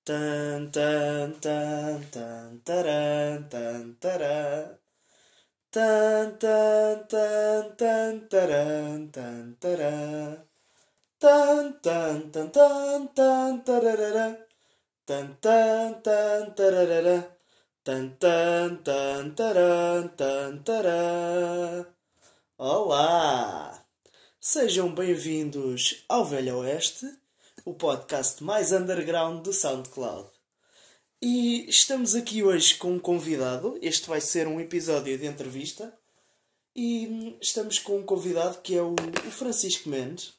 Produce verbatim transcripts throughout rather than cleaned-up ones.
Tan tan tan tan taran tan tará. Tan tan tan tan taran tan tará. Tan tan tan tan tan tararara. Tan tan tan tararara. Tan tan tan taran tan tará. Olá! Sejam bem-vindos ao Velho Oeste, o podcast mais underground do SoundCloud. E estamos aqui hoje com um convidado. Este vai ser um episódio de entrevista. E estamos com um convidado que é o, o Francisco Mendes.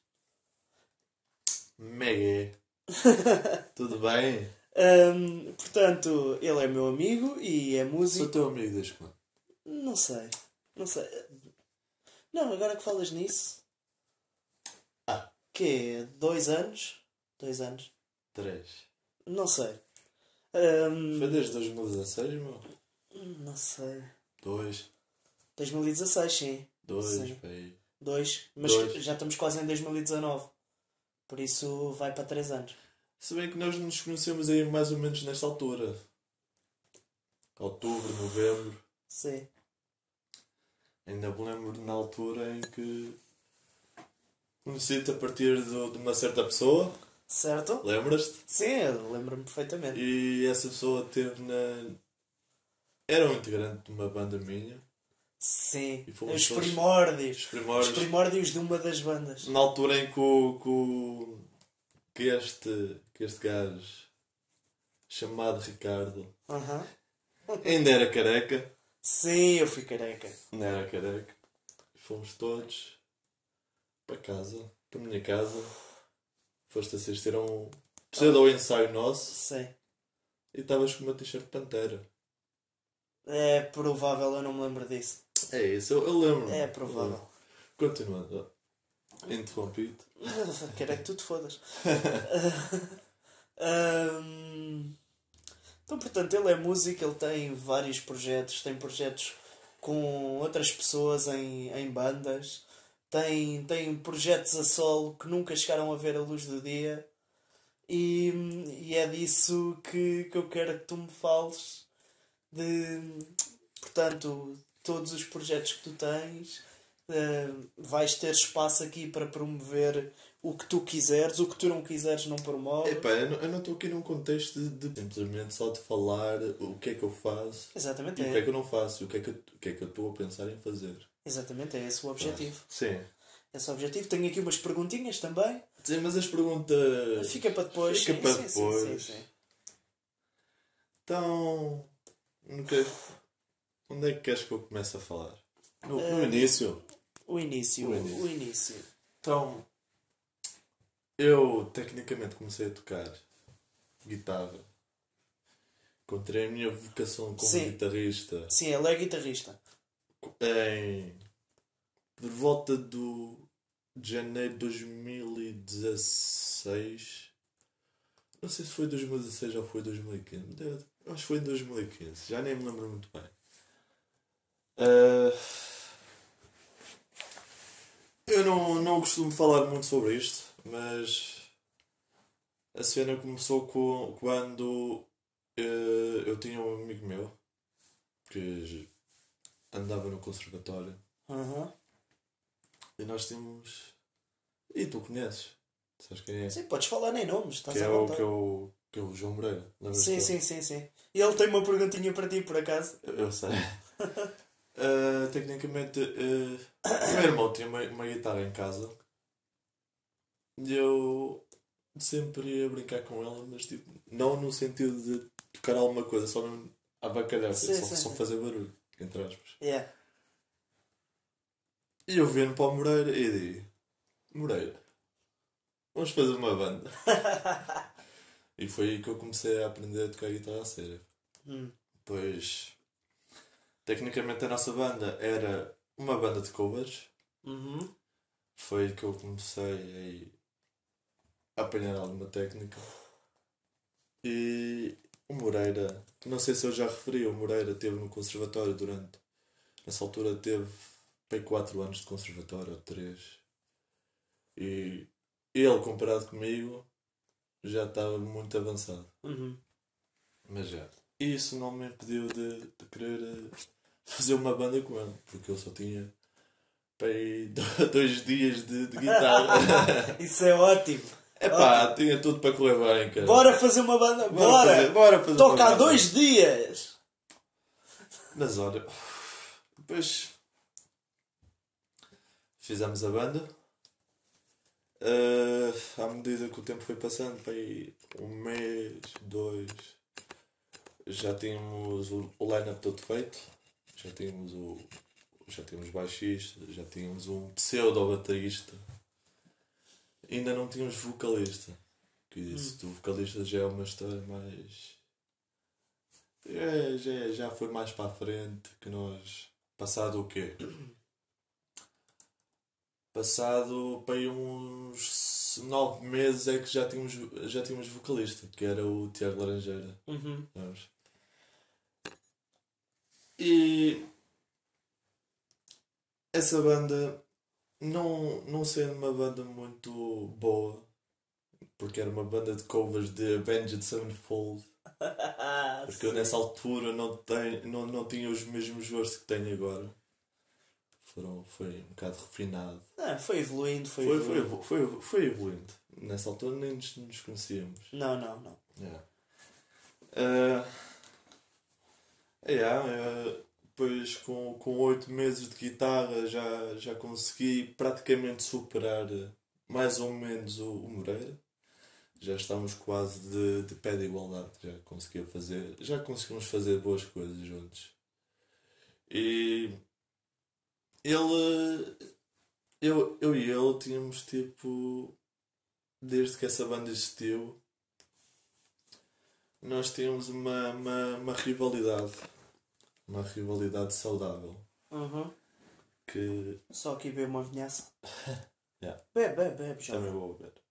Megue. Tudo bem? Um, portanto, ele é meu amigo e é músico. Sou teu amigo desde quando? Não sei. Não sei. Não, agora que falas nisso. Ah. Que é? Dois anos? Dois anos? Três. Não sei. Um, Foi desde dois mil e dezasseis, meu? Não sei. Dois. dois mil e dezasseis, sim. Dois, Sim. veio. Dois. Mas Dois. já estamos quase em dois mil e dezanove. Por isso vai para três anos. Se bem que nós nos conhecemos aí mais ou menos nesta altura. Outubro, novembro. Sim. Ainda me lembro na altura em que conheci-te a partir do- de uma certa pessoa. Certo? Lembras-te? Sim, eu lembro-me perfeitamente. E essa pessoa teve na... Era um integrante de uma banda minha. Sim. E fomos Os todos- primórdios. Os primórdios. Os primórdios de uma das bandas. Na altura em que, o, que, o- que este, que este gajo chamado Ricardo Aham. ainda era careca. Sim, eu fui careca. Não era careca. Fomos todos para casa, para a minha casa. Foste assistir a um pseudo ensaio nosso Sim. e estavas com uma t-shirt de Pantera. É provável, eu não me lembro disso. É isso, eu, eu lembro. É provável. Continuando. Interrompido. Quero é que tu te fodas. Ahm, Então, portanto, ele é músico, ele tem vários projetos, tem projetos com outras pessoas em, em bandas, tem, tem projetos a solo que nunca chegaram a ver a luz do dia, e, e é disso que, que eu quero que tu me fales, de, portanto, todos os projetos que tu tens. Uh, vais ter espaço aqui para promover o que tu quiseres, o que tu não quiseres não promoves. Epá, eu não- eu não estou aqui num contexto de, de simplesmente só de falar o que é que eu faço Exatamente, e o que é é. que eu não faço e o que é que eu, o que é que eu estou a pensar em fazer. Exatamente, é esse o objetivo. Sim. Esse é o objetivo. Tenho aqui umas perguntinhas também. Sim, mas as perguntas... Fica para depois. Fica sim, para sim, depois. Sim, sim, sim. Então... Nunca... Onde é que queres que eu comece a falar? No, no Eh, início. O início, O o início. início. Então... Eu, tecnicamente, comecei a tocar guitarra. Encontrei a minha vocação como Sim. guitarrista Sim, ele é guitarrista. em... Por volta do... de janeiro de dois mil e dezasseis. Não sei se foi dois mil e dezasseis ou foi dois mil e quinze. Deve- Acho que foi em dois mil e quinze. Já nem me lembro muito bem. Ah, eu não, não costumo falar muito sobre isto, mas a cena começou com, quando eh, eu tinha um amigo meu que andava no conservatório Uhum. e nós tínhamos. E tu conheces? Sabes quem é? Sim, podes falar nem nomes, estás Que é, à o, vontade. que, é o, que é o João Moreira. Lembras-te Sim, dele? sim, sim, sim. E ele tem uma perguntinha para ti, por acaso. Eu, eu sei. Ah, tecnicamente, ah, o meu irmão tinha uma, uma guitarra em casa e eu sempre ia brincar com ela, mas tipo, não no sentido de tocar alguma coisa, só mesmo abacalhar, Sim, só, sim, só sim. fazer barulho, entre aspas. Yeah. E eu vendo para o Moreira e digo: Moreira, vamos fazer uma banda. E foi aí que eu comecei a aprender a tocar guitarra a sério. Hum. Pois, tecnicamente a nossa banda era uma banda de covers. Uhum. Foi aí que eu comecei a apanhar alguma técnica. E o Moreira, não sei se eu já referi, o Moreira esteve no conservatório durante. Nessa altura teve bem quatro anos de conservatório, ou três. E ele, comparado comigo, já estava muito avançado. Uhum. Mas já. E isso não me impediu de, de querer uh, fazer uma banda com ele, porque eu só tinha para aí dois dias de, de guitarra. Isso é ótimo. É pá, tinha tudo para correr bem, cara. Bora fazer uma banda. Bora! Bora fazer, bora fazer Toca uma há dois dias! Mas olha, depois fizemos a banda. Uh, à medida que o tempo foi passando, para aí um mês, dois, já tínhamos o, o line-up todo feito. Já tínhamos o. Já tínhamos baixista, já tínhamos um pseudo-baterista. Ainda não tínhamos vocalista. Que isso, hum. O vocalista já é uma história mais. É, já, já foi mais para a frente que nós. Passado o quê? Passado para aí uns nove meses é que já tínhamos, já tínhamos vocalista, que era o Tiago Laranjeira. Uhum. E essa banda, não, não sendo uma banda muito boa, porque era uma banda de covers de Avenged Sevenfold, porque eu nessa altura não, tenho, não, não tinha os mesmos gostos que tenho agora. Foram, foi um bocado refinado. Ah, foi evoluindo, foi, foi evoluindo. Foi, foi, foi evoluindo. Nessa altura nem nos, nos conhecíamos. Não, não, não. Yeah. Uh, yeah, uh, depois com, com oito meses de guitarra já, já consegui praticamente superar mais ou menos o, o Moreira. Já estávamos quase de, de pé de igualdade. Já conseguia fazer, já conseguimos fazer boas coisas juntos. E ele, eu, eu e ele tínhamos tipo, desde que essa banda existiu, nós tínhamos uma, uma, uma rivalidade, uma rivalidade saudável. Uhum. Que... Só aqui ver uma vinhaça. Yeah. Bebe, bebe, bebe. Já também vou beber.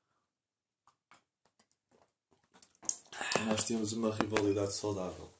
Nós tínhamos uma rivalidade saudável.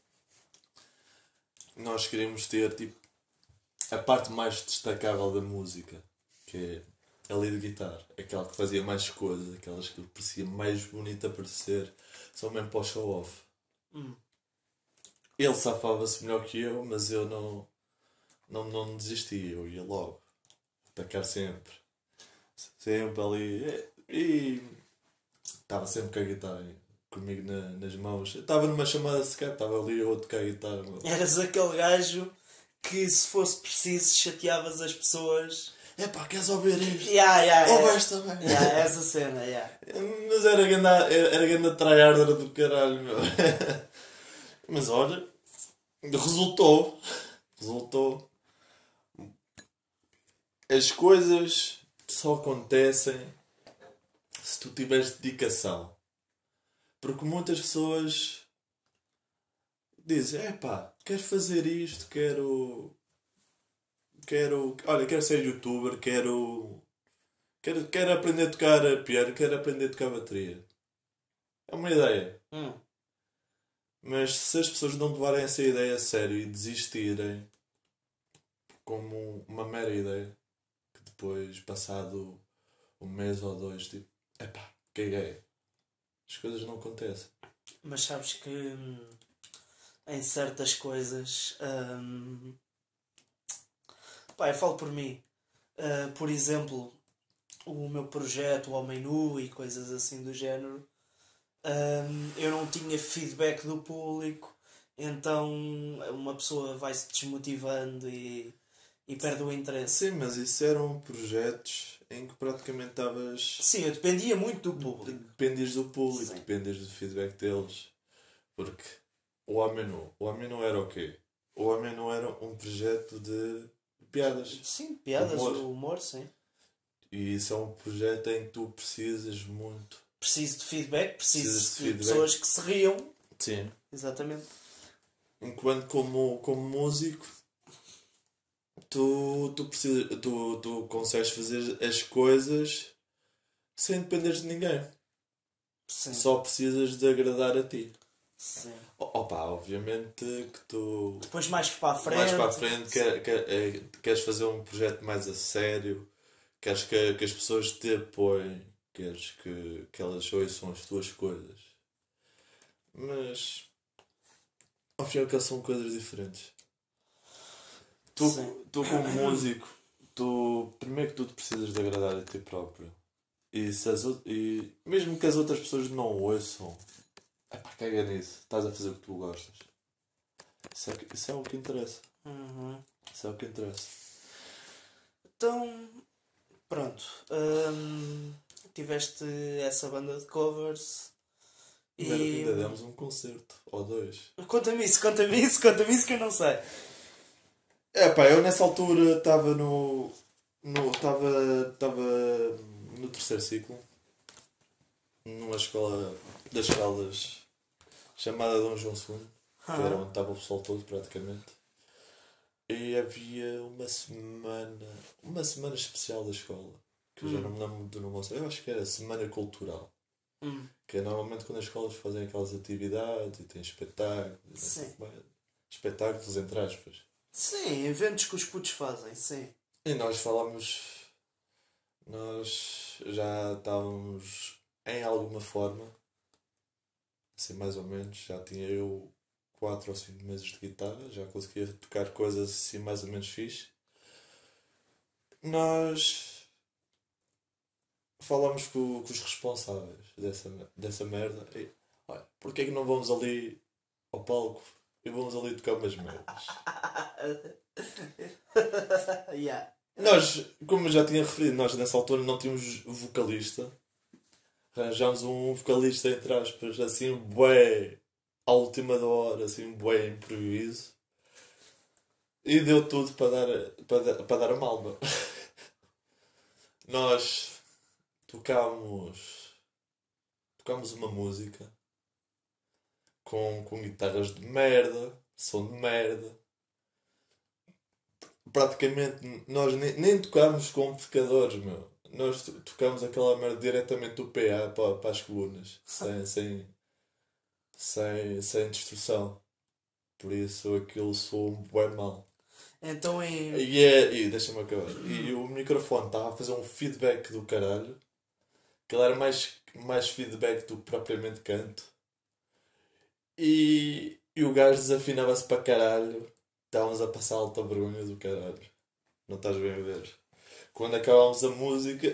Nós queríamos ter tipo a parte mais destacável da música, que é a lead guitar, aquela que fazia mais coisas, aquelas que parecia mais bonita a parecer, só mesmo para o show off. Hum. Ele safava-se melhor que eu, mas eu não, não, não desistia, eu ia logo atacar sempre, sempre ali, e estava sempre com a guitarra comigo na, nas mãos. Eu estava numa chamada sequer, estava ali eu a tocar a guitarra. Eras aquele gajo que, se fosse preciso, chateavas as pessoas. É pá, queres ouvir isto? Yeah, yeah, Ouve yeah. esta bem. Yeah, essa cena, yeah. Mas era grande, era grande tryharder do caralho, meu. Mas olha, resultou. Resultou. As coisas só acontecem se tu tiveres dedicação. Porque muitas pessoas dizem, é pá, quero fazer isto, quero... Quero... Olha, quero ser youtuber, quero... Quero, quero aprender a tocar piano, quero aprender a tocar bateria. É uma ideia. Hum. Mas se as pessoas não levarem essa ideia a sério e desistirem como uma mera ideia, que depois, passado um mês ou dois, tipo, epá, caguei. As coisas não acontecem. Mas sabes que hum, em certas coisas... Hum, pá, eu falo por mim. Uh, por exemplo, o meu projeto, o Homem Nu e coisas assim do género, um, eu não tinha feedback do público, então uma pessoa vai-se desmotivando e, e perde o interesse. Sim, mas isso eram projetos em que praticamente estavas... Sim, eu dependia muito do público. Dependias do público, Sim. dependias do feedback deles. Porque o Homem Nu, o Homem Nu era o quê? O Homem Nu era um projeto de piadas. Sim, piadas, humor. o humor, sim. E isso é um projeto em que tu precisas muito. Preciso de feedback, preciso Precisas de, de feedback. pessoas que se riam. Sim. Exatamente. Enquanto como, como músico, tu, tu, precisas, tu, tu consegues fazer as coisas sem depender de ninguém. Sim. Só precisas de agradar a ti. Sim. Opa, obviamente que tu... Depois mais para a frente. Mais para a frente quer, quer, é, queres fazer um projeto mais a sério, queres que, que as pessoas te apoiem, queres que, que elas ouçam as tuas coisas. Mas ao fim e ao cabo são coisas diferentes. Tu, tu como músico, tu primeiro que tudo precisas de agradar a ti próprio. E, se as, e mesmo que as outras pessoas não ouçam, epá, caga nisso. Estás a fazer o que tu gostas. Isso é, isso é o que interessa. Uhum. Isso é o que interessa. Então, pronto. Hum, tiveste essa banda de covers. Ainda, E... ainda demos um concerto, ou dois. Conta-me isso, conta-me isso, conta-me isso que eu não sei. É pá, eu nessa altura estava no. Estava. Estava no terceiro ciclo. Numa escola das Caldas chamada Dom João segundo. Que era onde estava o pessoal todo praticamente. E havia uma semana. Uma semana especial da escola. Que eu já não me lembro do nome. Eu acho que era Semana Cultural. Hum. Que é normalmente quando as escolas fazem aquelas atividades e têm espetáculos. Sim. Espetáculos entre aspas. Sim, eventos que os putos fazem, sim. E nós falámos. Nós já estávamos em alguma forma. Assim mais ou menos. Já tinha eu quatro ou cinco meses de guitarra. Já conseguia tocar coisas assim mais ou menos fixe. Nós falámos com, com os responsáveis dessa, dessa merda. E, olha, porquê é que não vamos ali ao palco e vamos ali tocar umas merdas? Yeah. Nós, como eu já tinha referido, nós nessa altura não tínhamos vocalista. Arranjámos um vocalista, entre aspas, assim, bué, à última da hora, assim, bué improviso. E deu tudo para dar, para dar, para dar a malma. Nós tocámos, tocámos uma música com, com guitarras de merda, som de merda. Praticamente nós nem, nem tocámos com amplificadores, meu. Nós tocámos aquela merda diretamente do P A para, para as colunas, sem, sem, sem, sem distorção. Por isso aquilo soou bem mal. Então em. E, é, e deixa-me acabar. E o microfone estava a fazer um feedback do caralho. Que ele era mais, mais feedback do que propriamente canto. E, e o gajo desafinava-se para caralho. Estávamos a passar alta vergonha do caralho. Não estás bem a ver? Quando acabámos a música,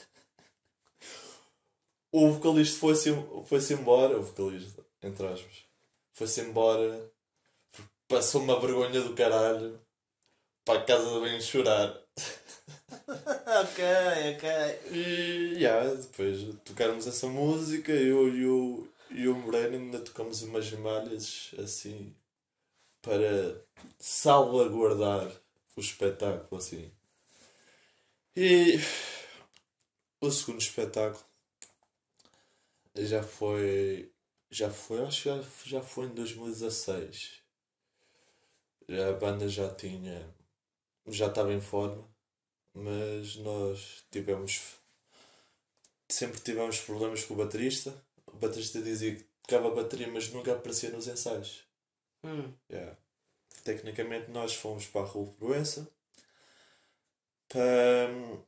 o vocalista foi-se foi-se embora. O vocalista, entre aspas, foi-se embora. Passou uma vergonha do caralho. Para a casa de banho chorar. Ok, ok. E yeah, depois tocarmos essa música, eu e o, e o Moreno ainda tocamos umas malhas assim para salvaguardar o espetáculo assim. E o segundo espetáculo já foi. Já foi, acho que já, já foi em dois mil e dezasseis. Já, a banda já tinha. Já estava em forma. Mas nós tivemos. Sempre tivemos problemas com o baterista. O baterista dizia que tocava a bateria, mas nunca aparecia nos ensaios. Hum. Yeah. Tecnicamente, nós fomos para a Rua Proença para.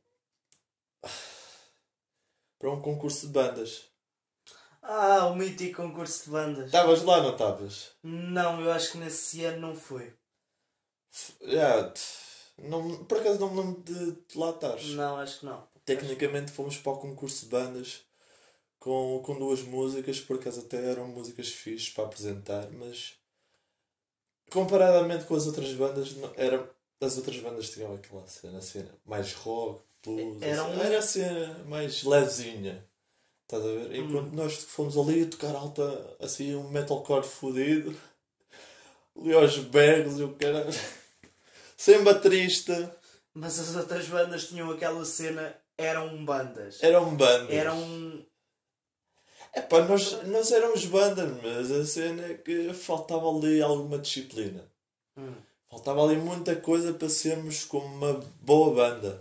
para um concurso de bandas. Ah, o mítico concurso de bandas. Estavas lá, não estavas? Não, eu acho que nesse ano não foi. Yeah. Não, por acaso não me lembro de, de lá estares. Não, acho que não. Tecnicamente fomos para o concurso de bandas com, com duas músicas, por acaso até eram músicas fixes para apresentar, mas comparadamente com as outras bandas, não, era, as outras bandas tinham aquela cena, cena mais rock, blues, Era, assim, um... era a cena mais levezinha. Estás a ver? Enquanto hum. nós fomos ali a tocar alta, assim, um metalcore fodido, ali aos berros e o caralho. Sem baterista. Mas as outras bandas tinham aquela cena, eram bandas. Eram bandas. Eram. Epá, nós, nós éramos bandas, mas a cena é que faltava ali alguma disciplina. Hum. Faltava ali muita coisa para sermos como uma boa banda.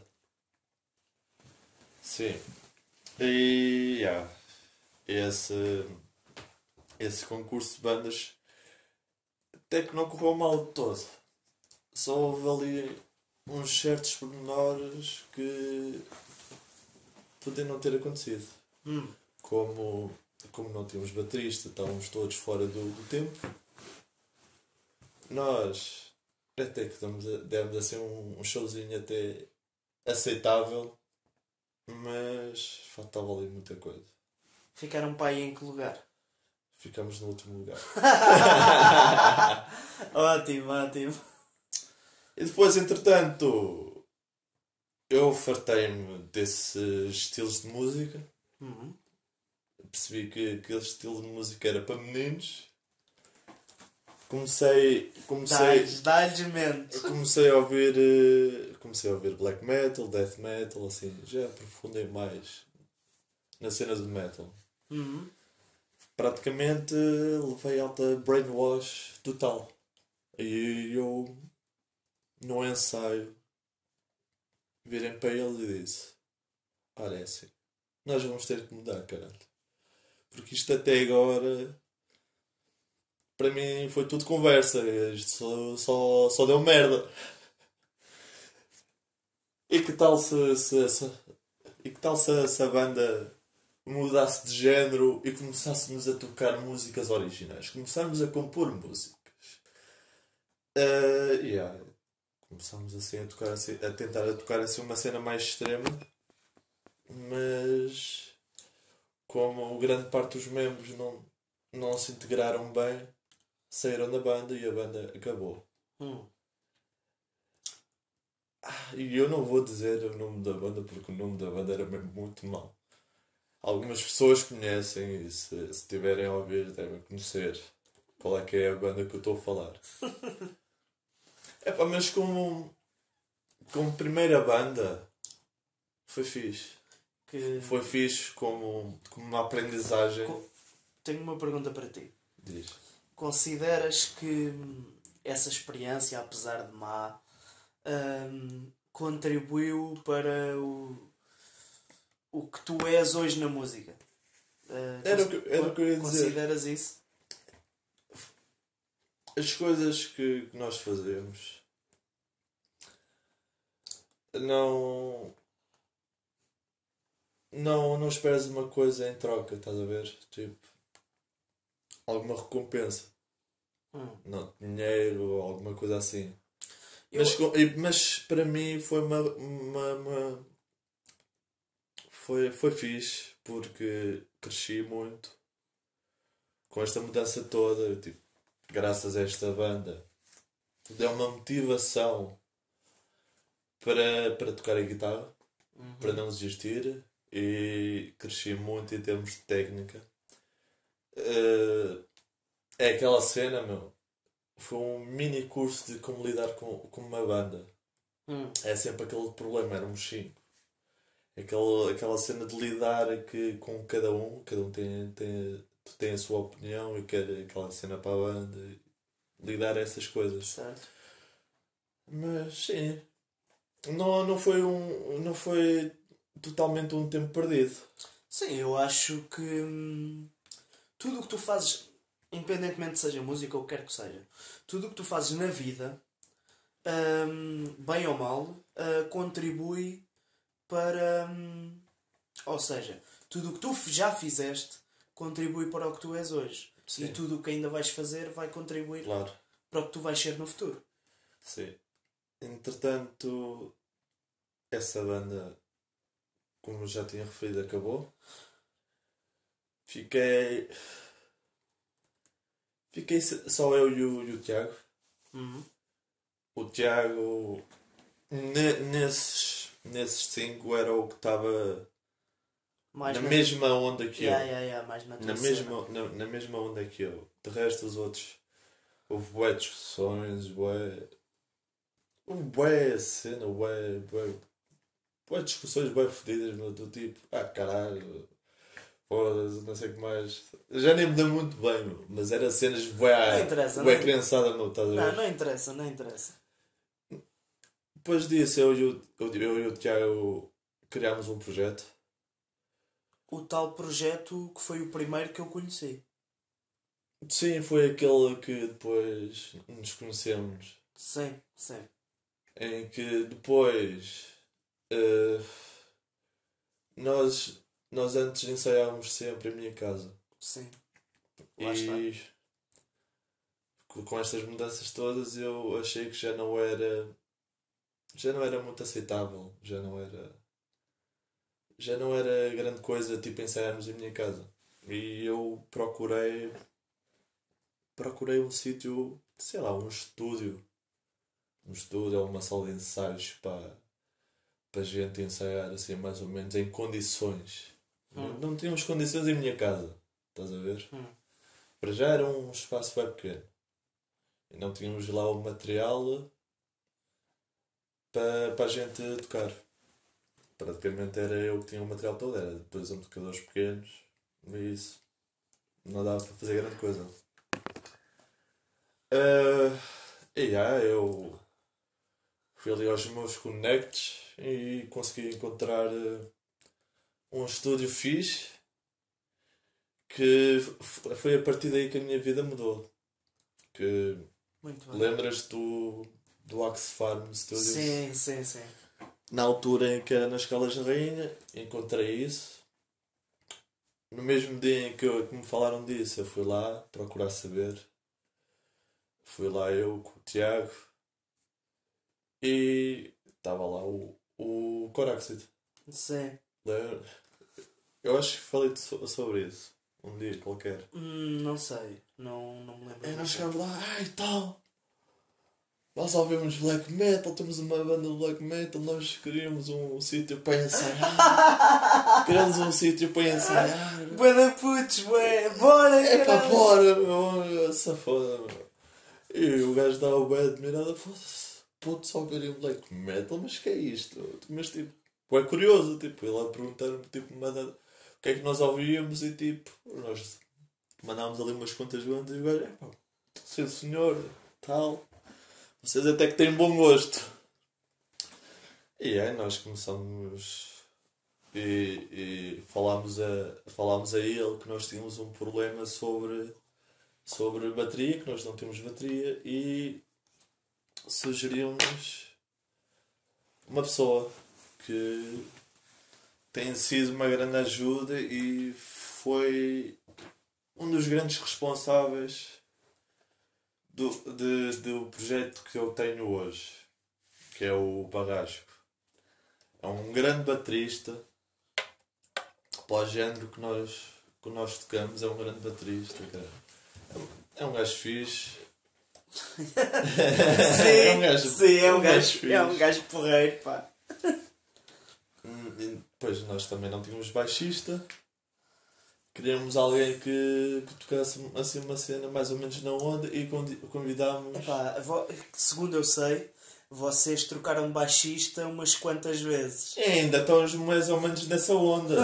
Sim. E yeah, esse, esse concurso de bandas até que não correu mal de todo. Só houve ali uns certos pormenores que podiam não ter acontecido. Hum. Como, como não tínhamos baterista, estávamos todos fora do, do tempo. Nós até que demos, a- demos assim um, um showzinho até aceitável, mas faltava ali muita coisa. Ficaram para aí em que lugar? Ficamos no último lugar. Ótimo, ótimo. E depois, entretanto, eu fartei-me desses estilos de música. Uhum. Percebi que aquele estilo de música era para meninos. Comecei, comecei, Dá-lhes, dá-lhes mente. comecei a ouvir, eh, comecei a ouvir black metal, death metal, assim, já aprofundei mais na cena do metal. Uhum. Praticamente levei alta brainwash total. E eu, no ensaio, virei para ele e disse: Ora, é assim, nós vamos ter que mudar, caralho. Porque isto até agora, para mim, foi tudo conversa. Isto só, só, só deu merda. E que tal se, se, se, e que tal se, se a banda mudasse de género e começássemos a tocar músicas originais? Começámos a compor músicas. Uh, yeah. Começámos assim a tocar assim, a tentar a tocar assim uma cena mais extrema, mas como grande parte dos membros não, não se integraram bem, saíram da banda e a banda acabou. Hum. Ah, e eu não vou dizer o nome da banda porque o nome da banda era mesmo muito mau. Algumas pessoas conhecem e se, se tiverem a ouvir devem conhecer qual é que é a banda que eu estou a falar. Epá, mas como, como primeira banda foi fixe. Que... Foi fixe como, como uma aprendizagem. Co- Tenho uma pergunta para ti. Diz. Consideras que hum, essa experiência, apesar de má, hum, contribuiu para o, o que tu és hoje na música? Uh, Era o que- era o que eu ia dizer. Consideras isso? As coisas que, que nós fazemos não. Não, não esperas uma coisa em troca, estás a ver? Tipo, alguma recompensa. Hum. Não, dinheiro ou alguma coisa assim. Eu- Mas, co- e- mas para mim foi uma, uma, uma- foi, foi fixe porque cresci muito com esta mudança toda. Tipo, graças a esta banda, deu uma motivação para, para tocar a guitarra, Uhum. para não desistir, e cresci muito em termos de técnica. Eh, é aquela cena, meu. Foi um mini curso de como lidar com, com uma banda. Hum. É sempre aquele problema, éramos cinco. Aquela, aquela cena de lidar que, com cada um, cada um tem, tem, tem a sua opinião e quer aquela cena para a banda. e Lidar essas coisas. Certo. Mas sim, não, não foi um. Não foi totalmente um tempo perdido. Sim, eu acho que hum, tudo o que tu fazes, independentemente seja música ou o que quer que seja, tudo o que tu fazes na vida, hum, bem ou mal, uh, contribui para. hum, ou seja, tudo o que tu f- já fizeste contribui para o que tu és hoje. Sim. E tudo o que ainda vais fazer vai contribuir Claro, para o que tu vais ser no futuro. sim. Entretanto, essa banda, como já tinha referido, acabou. Fiquei. Fiquei s- só eu e o, e o Tiago. Uhum. O Tiago, ne- nesses, nesses cinco, era o que estava Mais na na- mesma onda que Yeah, eu. yeah, yeah, mais na tua Na cena. mesma, na, na mesma onda que eu. De resto, os outros. Houve bué discussões, bué. Houve bué cena, bué. bué, bué discussões bué fodidas, meu. Do tipo, ah caralho, foda-se, não sei o que mais. Já nem me deu muito bem, meu. Mas era cenas bué. Não interessa, bué não- criançada, meu. Estás a ver? Não, não interessa, não interessa. Depois disso, eu, e o- eu, eu e o Tiago criámos um projeto. O tal projeto que foi o primeiro que eu conheci. Sim, foi aquele que depois nos conhecemos. Sim, sim. Em que depois eh, nós, nós antes ensaiávamos sempre em minha casa. Sim. Lá está. E com estas mudanças todas eu achei que já não era. Já não era muito aceitável. Já não era. Já não era grande coisa tipo ensaiarmos em minha casa. E eu procurei. Procurei um sítio, sei lá, um estúdio. Um estúdio ou uma sala de ensaios para, para gente ensaiar assim mais ou menos em condições. Hum. Não, não tínhamos condições em minha casa. Estás a ver? Hum. Para já era um espaço bem pequeno. E não tínhamos lá o material para, para a gente tocar. Praticamente era eu que tinha o material todo, era dois amplificadores pequenos e isso não dava para fazer grande coisa. Uh, e já, eu fui ali aos meus connects e consegui encontrar uh, um estúdio fixe que f- foi a partir daí que a minha vida mudou. Que Muito bem. lembras do, do Axe Farm Studios? Sim, sim, sim. Na altura em que era nas Calas da Rainha, encontrei isso. No mesmo dia em que, eu, que me falaram disso, eu fui lá procurar saber. Fui lá eu com o Tiago e estava lá o, o Coraxid. Sim. Eu acho que falei so- sobre isso um dia qualquer. Hum, não sei. Não, não me lembro. E nós chegámos lá, ai tal. Nós ouvimos black metal, temos uma banda de black metal, nós queríamos um sítio para ensaiar. Queremos um sítio para ensaiar. Bué de putos, bué. Bora, É para caralho. fora, meu, essa foda, meu. E o gajo estava bem admirado, foda-se, puto só verem black metal, mas que é isto? Mas tipo, é curioso, tipo, ele a perguntar-me, tipo, manda, o que é que nós ouvíamos e tipo, nós mandámos ali umas quantas bandas e o gajo, é pá, sim senhor, tal. Vocês até que têm bom gosto. E aí nós começamos e, e falámos, a, falámos a ele que nós tínhamos um problema sobre, sobre bateria, que nós não temos bateria e sugerimos uma pessoa que tem sido uma grande ajuda e foi um dos grandes responsáveis Do, de, do projeto que eu tenho hoje, que é o Barrasco. É um grande baterista, para o género que nós, que nós tocamos, é um grande baterista, cara. É um, é um gajo fixe. Sim, é um gajo, sim, é um gajo, fixe. é um gajo porreiro, pá. Hum, e depois nós também não tínhamos baixista. Queríamos alguém que, que tocasse assim uma cena mais ou menos na onda e convi- convidámos. Epá, vo- segundo eu sei, vocês trocaram de baixista umas quantas vezes. E ainda estamos mais ou menos nessa onda.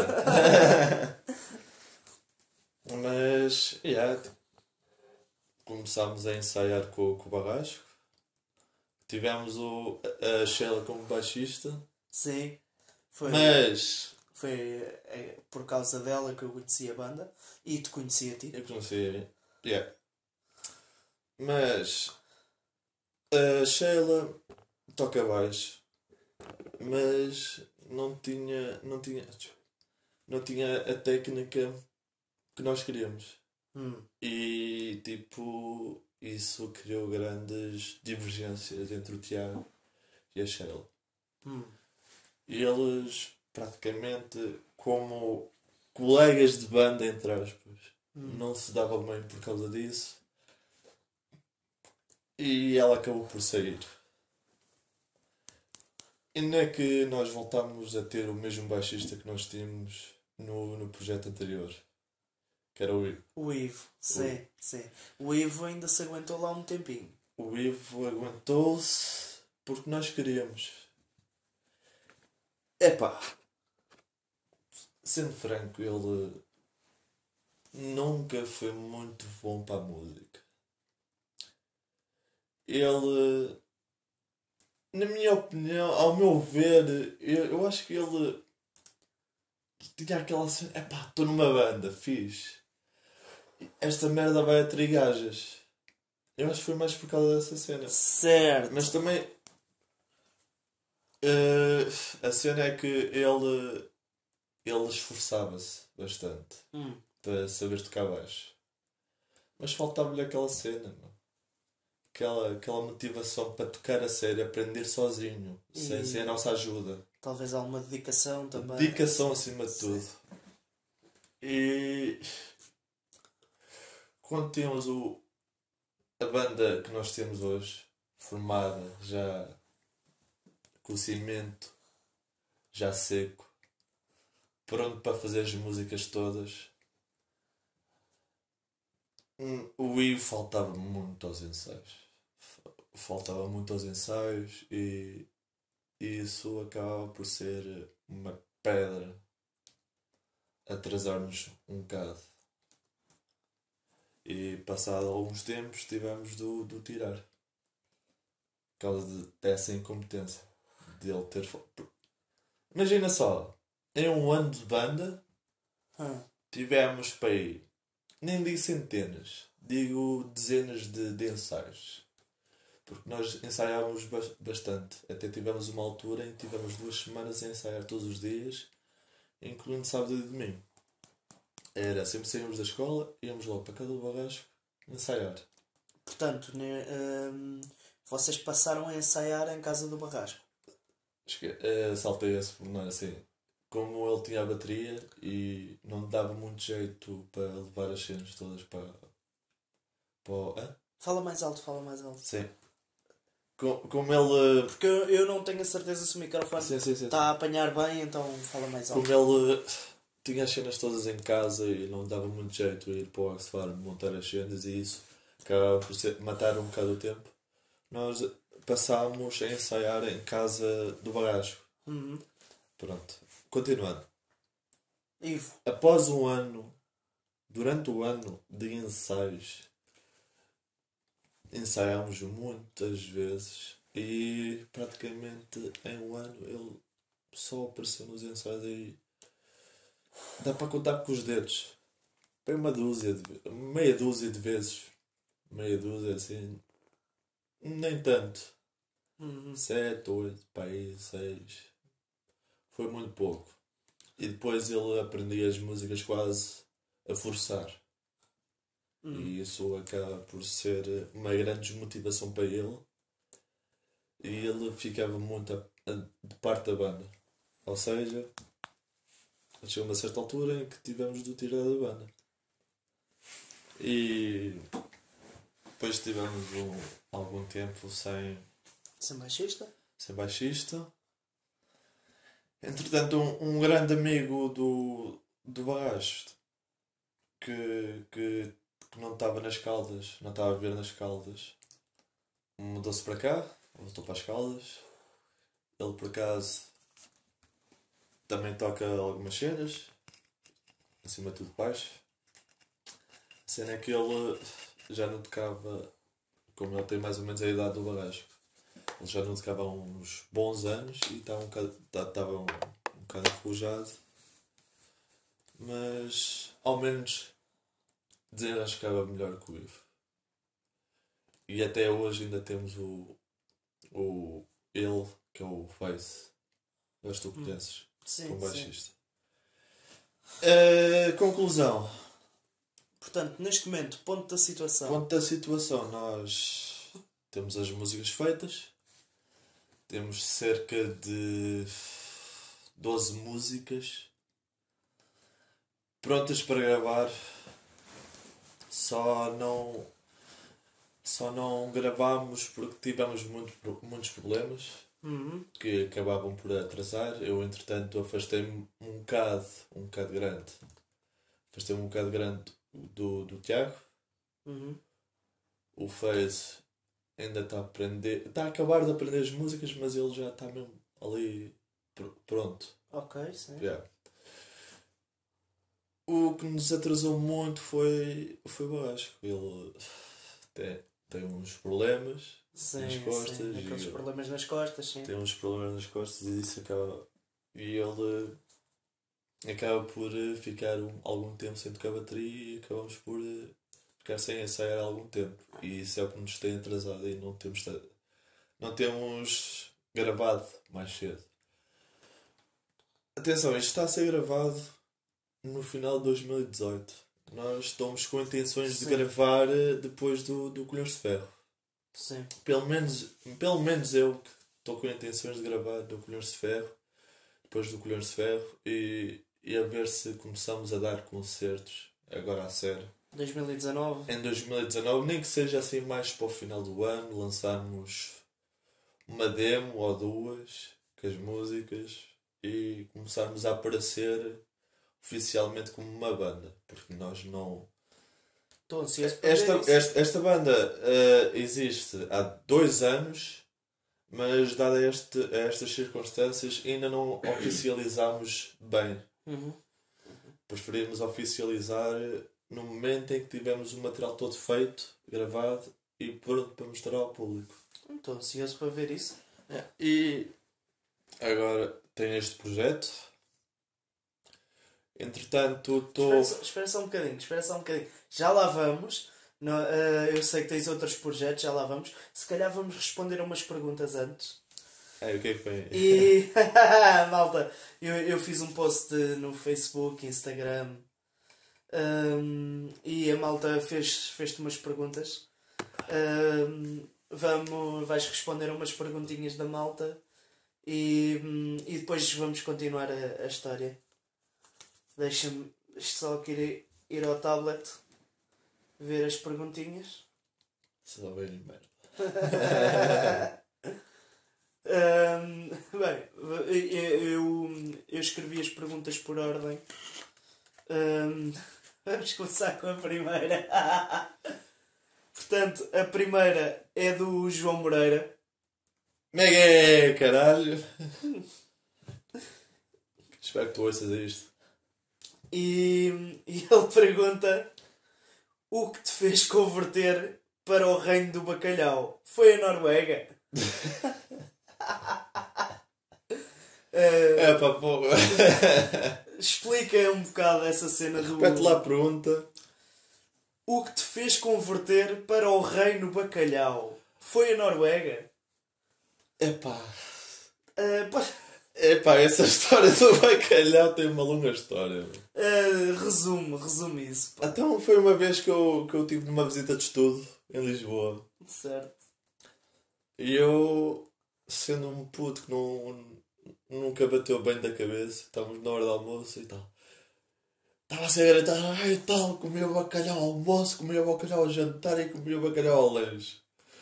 Mas, yeah, começámos a ensaiar com, com o Barrasco. Tivemos o, a Sheila como baixista. Sim. Foi, Mas foi é, por causa dela que eu conheci a banda e te conheci a ti. eu conheci. Yeah. Mas a Sheila toca baixo. Mas não tinha. Não tinha. Não tinha a técnica que nós queríamos. Hum. E tipo, isso criou grandes divergências entre o Tiago e a Sheila. Hum. E eles, praticamente, como colegas de banda, entre aspas, Hum. não se davam bem por causa disso. E ela acabou por sair. E não é que nós voltámos a ter o mesmo baixista que nós tínhamos no, no projeto anterior. Que era o Ivo. O Ivo, sim, sim. O Ivo ainda se aguentou lá um tempinho. O Ivo aguentou-se porque nós queríamos. Epá, sendo franco, ele nunca foi muito bom para a música. Ele, na minha opinião, ao meu ver, eu, eu acho que ele tinha aquela cena, epá, estou numa banda, fixe. Esta merda vai atrair gajas. Eu acho que foi mais por causa dessa cena. Certo. Mas também uh, a cena é que ele ele esforçava-se bastante Hum. para saber tocar baixo. Mas faltava-lhe aquela cena, meu. Aquela, aquela motivação para tocar a sério, aprender sozinho, E- sem, sem a nossa ajuda. Talvez alguma dedicação também. Dedicação acima de tudo. E quando temos o, a banda que nós temos hoje, formada já com o cimento já seco, pronto para fazer as músicas todas, hum, o Ivo faltava muito aos ensaios. Faltava muito aos ensaios e, e isso acaba por ser uma pedra a atrasar-nos um bocado. E passado alguns tempos tivemos de o de o tirar. Por causa de- dessa incompetência. De ele ter. fal- Imagina só, em um ano de banda Hum. tivemos para aí, nem digo centenas, digo dezenas de, de ensaios. Porque nós ensaiávamos bas- bastante. Até tivemos uma altura em que tivemos duas semanas a ensaiar todos os dias, incluindo sábado e domingo. Era sempre saímos da escola, íamos logo para cada barrasco ensaiar. Portanto, ne- hum, vocês passaram a ensaiar em casa do Barrasco. Esque- eh, saltei esse pormenor assim. Como ele tinha a bateria e não dava muito jeito para levar as cenas todas para. para o- hã? Fala mais alto, fala mais alto. Sim. Co- Como ele. Porque eu, eu não tenho a certeza se o microfone Sim, sim, sim. está a apanhar bem, então fala mais Como alto. ele tinha as cenas todas em casa e não dava muito jeito ir para o Oxfam montar as cenas e isso acabava por ser- matar um bocado o tempo, nós passámos a ensaiar em casa do Barrasco. Uhum. Pronto. Continuando. Ivo. Após um ano, durante o ano de ensaios, ensaiámos muitas vezes e praticamente em um ano ele só apareceu nos ensaios e dá para contar com os dedos. Foi uma dúzia de ve- meia dúzia de vezes. Meia dúzia assim. Nem tanto. Uhum. Sete, oito, para aí, seis. Foi muito pouco. E depois ele aprendia as músicas quase a forçar. Uhum. E isso acaba por ser uma grande desmotivação para ele. E ele ficava muito a- a- de parte da banda. Ou seja, chegou a uma certa altura em que tivemos de o tirar da banda. E depois tivemos um, algum tempo sem, Sem baixista? sem baixista. Entretanto, um, um grande amigo do, do Barragem que, que, que não estava nas Caldas, não estava a ver nas Caldas, mudou-se para cá, voltou para as Caldas. Ele, por acaso, também toca algumas cenas, acima de tudo baixo. A cena é que ele já não tocava, como ele tem mais ou menos a idade do Barragem, ele já não tocava há uns bons anos e estava um bocado, estava um, um bocado enferrujado, mas ao menos desenrascava melhor que o Ivo. E até hoje ainda temos o, o ele, que é o Face, mas tu conheces, Sim, como sim. baixista. Eh, conclusão. Portanto, neste momento, ponto da situação. Ponto da situação, nós temos as músicas feitas, temos cerca de doze músicas prontas para gravar, só não só não gravámos porque tivemos muito, muitos problemas Uhum. que acabavam por atrasar. Eu, entretanto, afastei-me um bocado, um bocado grande. Afastei-me um bocado grande do, do Tiago. Uhum. O Face ainda está a aprender, está a acabar de aprender as músicas, mas ele já está mesmo ali pr- pronto. Ok, sim. Yeah. O que nos atrasou muito foi, foi o Barrasco. Ele tem, tem uns problemas Sim, nas costas sim. e Aqueles eu- problemas nas costas, sim. tem uns problemas nas costas e isso acaba. E ele acaba por eh, ficar um- algum tempo sem tocar bateria e acabamos por eh, ficar sem ensaiar algum tempo. E isso é o que nos tem atrasado e não temos, ta- não temos gravado mais cedo. Atenção, isto está a ser gravado no final de dois mil e dezoito. Nós estamos com intenções Sim. de gravar eh, depois do, do Colhões de Ferro. Sim. Pelo menos, pelo menos eu que estou com intenções de gravar do Colhões de Ferro, depois do Colhões de Ferro, e, e a ver se começamos a dar concertos, agora a sério. dois mil e dezanove. Em dois mil e dezanove, nem que seja assim mais para o final do ano, lançarmos uma demo ou duas com as músicas e começarmos a aparecer oficialmente como uma banda, porque nós não... Estou ansioso para Esta, ver isso. esta, esta banda eh, existe há dois anos, mas dada este, estas circunstâncias ainda não oficializamos bem. Uhum. Preferimos oficializar no momento em que tivemos o material todo feito, gravado e pronto para mostrar ao público. Estou ansioso para ver isso. É, e agora tem este projeto. Entretanto, estou... Espera, só, espera só um bocadinho, espera só um bocadinho. Já lá vamos. No, eh, eu sei que tens outros projetos, já lá vamos. Se calhar vamos responder a umas perguntas antes. É, o que é que foi? E, malta, eu, eu fiz um post no Facebook, Instagram, um, e a malta fez, fez-te umas perguntas. Um, vamos, vais responder a umas perguntinhas da malta e, hum, e depois vamos continuar a, a história. Deixa-me só aqui ir, ir ao tablet ver as perguntinhas. Se não bem merda. Hum, bem, eu, eu, eu escrevi as perguntas por ordem. Hum, vamos começar com a primeira. Portanto, a primeira é do João Moreira. Mega é, caralho! Espero que tu ouças isto. E, e ele pergunta: o que te fez converter para o reino do bacalhau? Foi a Noruega? É pá, porra. Explica um bocado essa cena do. Repete lá a pergunta. O que te fez converter para o reino bacalhau? Foi a Noruega? Epá. Uh, pá, Epá, essa história do bacalhau tem uma longa história. uh, resume, resume isso. Pá. Então foi uma vez que eu, que eu tive numa visita de estudo em Lisboa. Certo. E eu, sendo um puto que não, nunca bateu bem da cabeça, estávamos na hora do almoço e tal. Estava a ser a gritar, ai tal, comia bacalhau ao almoço, comia bacalhau ao jantar e comia bacalhau ao lanche.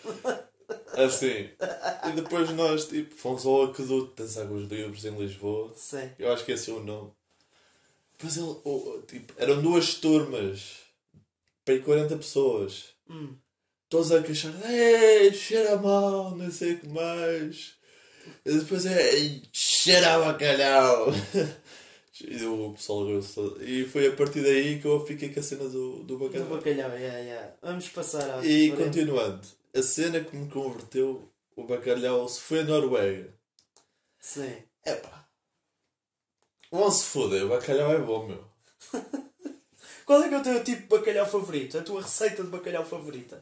Assim. E depois nós, tipo, fomos ao Aqueduto dançar com os livros em Lisboa. Sim. Eu acho que esse é o nome. Depois ele, oh, tipo, eram duas turmas. Para aí quarenta pessoas. Hum. Todos a queixar, ei, cheira mal, não sei o que mais. E depois é, ei, cheira a bacalhau. E o pessoal gostou. E foi a partir daí que eu fiquei com a cena do, do bacalhau. Do bacalhau, yeah, yeah. Vamos passar à E frente. continuando, a cena que me converteu o bacalhau se foi a Noruega. Sim. Epá. Vão se foder, o bacalhau é bom, meu. Qual é que é o teu tipo de bacalhau favorito? A tua receita de bacalhau favorita?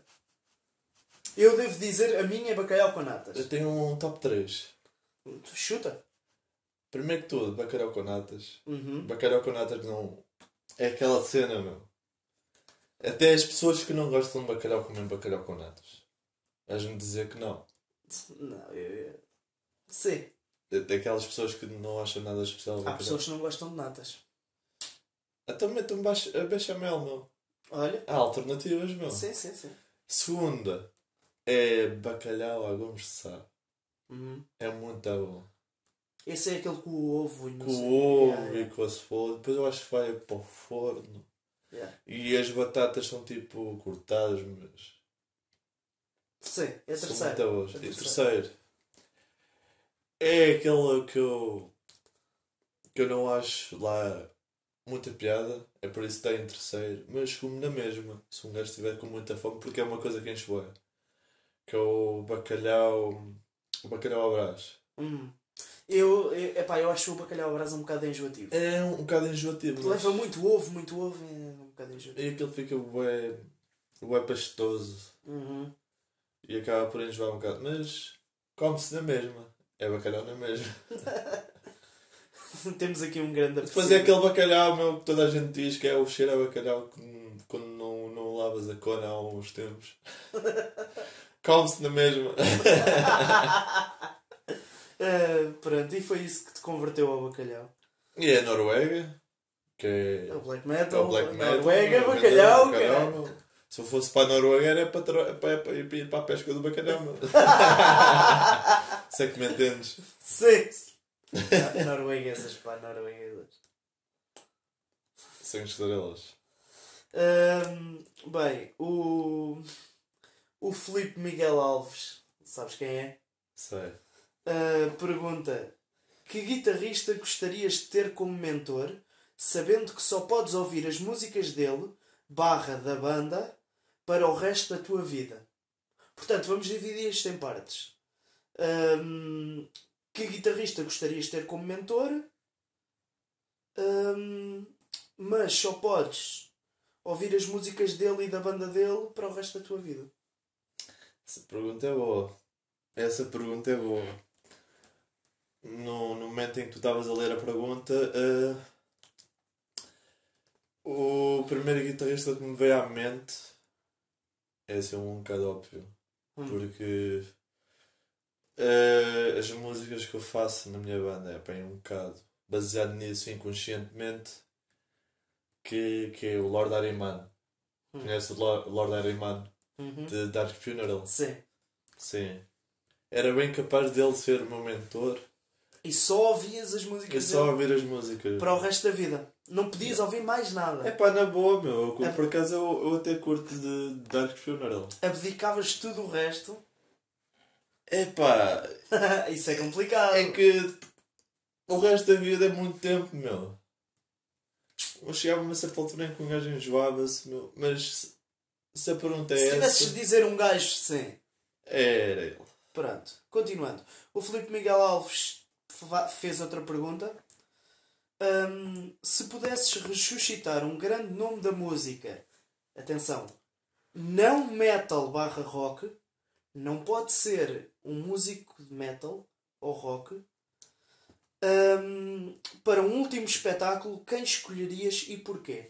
Eu devo dizer, a minha é bacalhau com natas. Eu tenho um top três. Chuta. Primeiro que tudo, bacalhau com natas. Uhum. Bacalhau com natas não... É aquela cena, meu. Até as pessoas que não gostam de bacalhau comem bacalhau com natas. Vais-me dizer que não. Não, eu... eu- Sim. É daquelas pessoas que não acham nada especial. Há bacalhau. pessoas que não gostam de natas. Então metam baix- a bechamel, meu. Olha. Há alternativas, meu. Sim, sim, sim. Segunda é bacalhau à Gomes de Sá. Uhum. É muito bom. Esse é aquele com o ovo e não Com sei. o ovo Yeah, yeah. e com a cebola. Depois eu acho que vai para o forno. Yeah. E as batatas são tipo cortadas, mas Sim, é a são terceira. muito boas. A E terceira. terceiro é aquela que eu que eu não acho lá muita piada. É por isso que está em terceiro. Mas como na mesma. Se um gajo estiver com muita fome, porque é uma coisa que enche bué. Que é o bacalhau. O bacalhau ao Brás. Hum. Eu, eu, epá, eu acho o bacalhau à brasa um bocado enjoativo. É um bocado enjoativo. mas- Leva muito ovo, muito ovo, é um bocado enjoativo. E aquilo fica bué, bué pastoso. Uhum. E acaba por enjoar um bocado. Mas come-se na mesma. É bacalhau na mesma. Temos aqui um grande Depois é aquele bacalhau, meu, que toda a gente diz que é o cheiro a bacalhau que, quando não, não lavas a cona há uns tempos. Come-se na mesma. Uh, pronto, e foi isso que te converteu ao bacalhau. E é a Noruega, que é, É o black é metal, o black metal. Noruega, meu, bacalhau, bacalhau, cara. meu. Se eu fosse para a Noruega era para, tra... para, para, para ir para a pesca do bacalhau, meu. Se é que me entendes. Sim. Ah, norueguesas, pá, norueguesas. Sem estrelas. Um, bem, o. O Filipe Miguel Alves, sabes quem é? Sei. Uh, pergunta: que guitarrista gostarias de ter como mentor, sabendo que só podes ouvir as músicas dele, barra da banda, para o resto da tua vida? Portanto, vamos dividir isto em partes. Um, que guitarrista gostarias de ter como mentor, um, mas só podes ouvir as músicas dele e da banda dele para o resto da tua vida? Essa pergunta é boa. Essa pergunta é boa. No, no momento em que tu estavas a ler a pergunta, uh, o primeiro guitarrista que me veio à mente é assim um bocado óbvio. Hum. Porque uh, as músicas que eu faço na minha banda é bem um bocado baseado nisso inconscientemente, que, que é o Lord Ahriman. Hum. Conhece o Lord, Lord Ahriman? Uhum. De Dark Funeral? Sim. Sim. Era bem capaz dele ser o meu mentor. E só ouvias as músicas E só dele ouvir as músicas. para o resto da vida. Não podias ouvir mais nada. É pá, na boa, meu. Eu, Ab... Por acaso eu, eu até curto de Dark Funeral. Abdicavas tudo o resto. É pá. Isso é complicado. É que o resto da vida é muito tempo, meu. Eu chegava a uma certa altura em que um gajo enjoava-se, meu. Mas se a pergunta é essa... Se tivesses essa... de dizer um gajo, sim. Era ele. Pronto. Continuando. O Filipe Miguel Alves fez outra pergunta. Um, se pudesses ressuscitar um grande nome da música, atenção, não metal barra rock, não pode ser um músico de metal ou rock, um, para um último espetáculo, quem escolherias e porquê?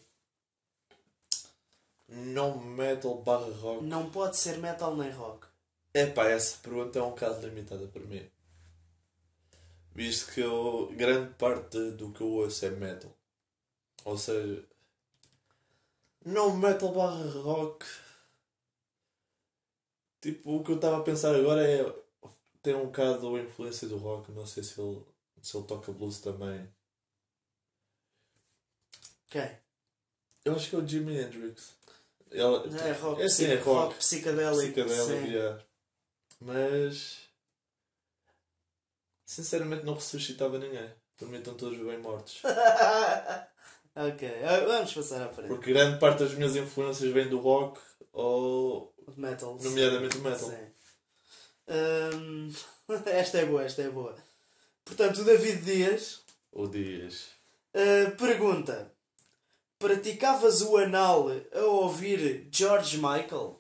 Não metal barra rock. Não pode ser metal nem rock. É pá, essa pergunta é um bocado limitada para mim. Visto que eu, grande parte do que eu ouço é metal. Ou seja, não metal barra rock. Tipo, o que eu estava a pensar agora é... Tem um bocado a influência do rock. Não sei se ele, se ele toca blues também. Quem? Eu acho que é o Jimi Hendrix. Ele, é rock, é, sim, é rock, rock psicadélico. Psicadélico, yeah. Mas... Sinceramente não ressuscitava ninguém. Por mim estão todos bem mortos. Ok, vamos passar à frente. Porque grande parte das minhas influências vem do rock ou... metal. Nomeadamente o metal. Sim. Um, esta é boa, esta é boa. Portanto, o David Dias... O Dias. Uh, pergunta. Praticavas o anal a ouvir George Michael?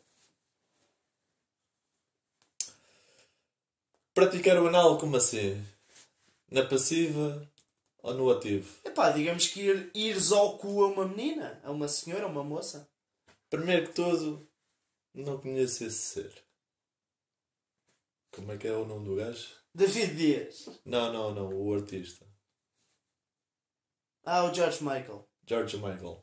Praticar o anal como assim? Na passiva ou no ativo? Epá, digamos que ir, ires ao cu a uma menina, a uma senhora, a uma moça. Primeiro que tudo, não conheço esse ser. Como é que é o nome do gajo? David Dias. Não, não, não, o artista. Ah, o George Michael. George Michael.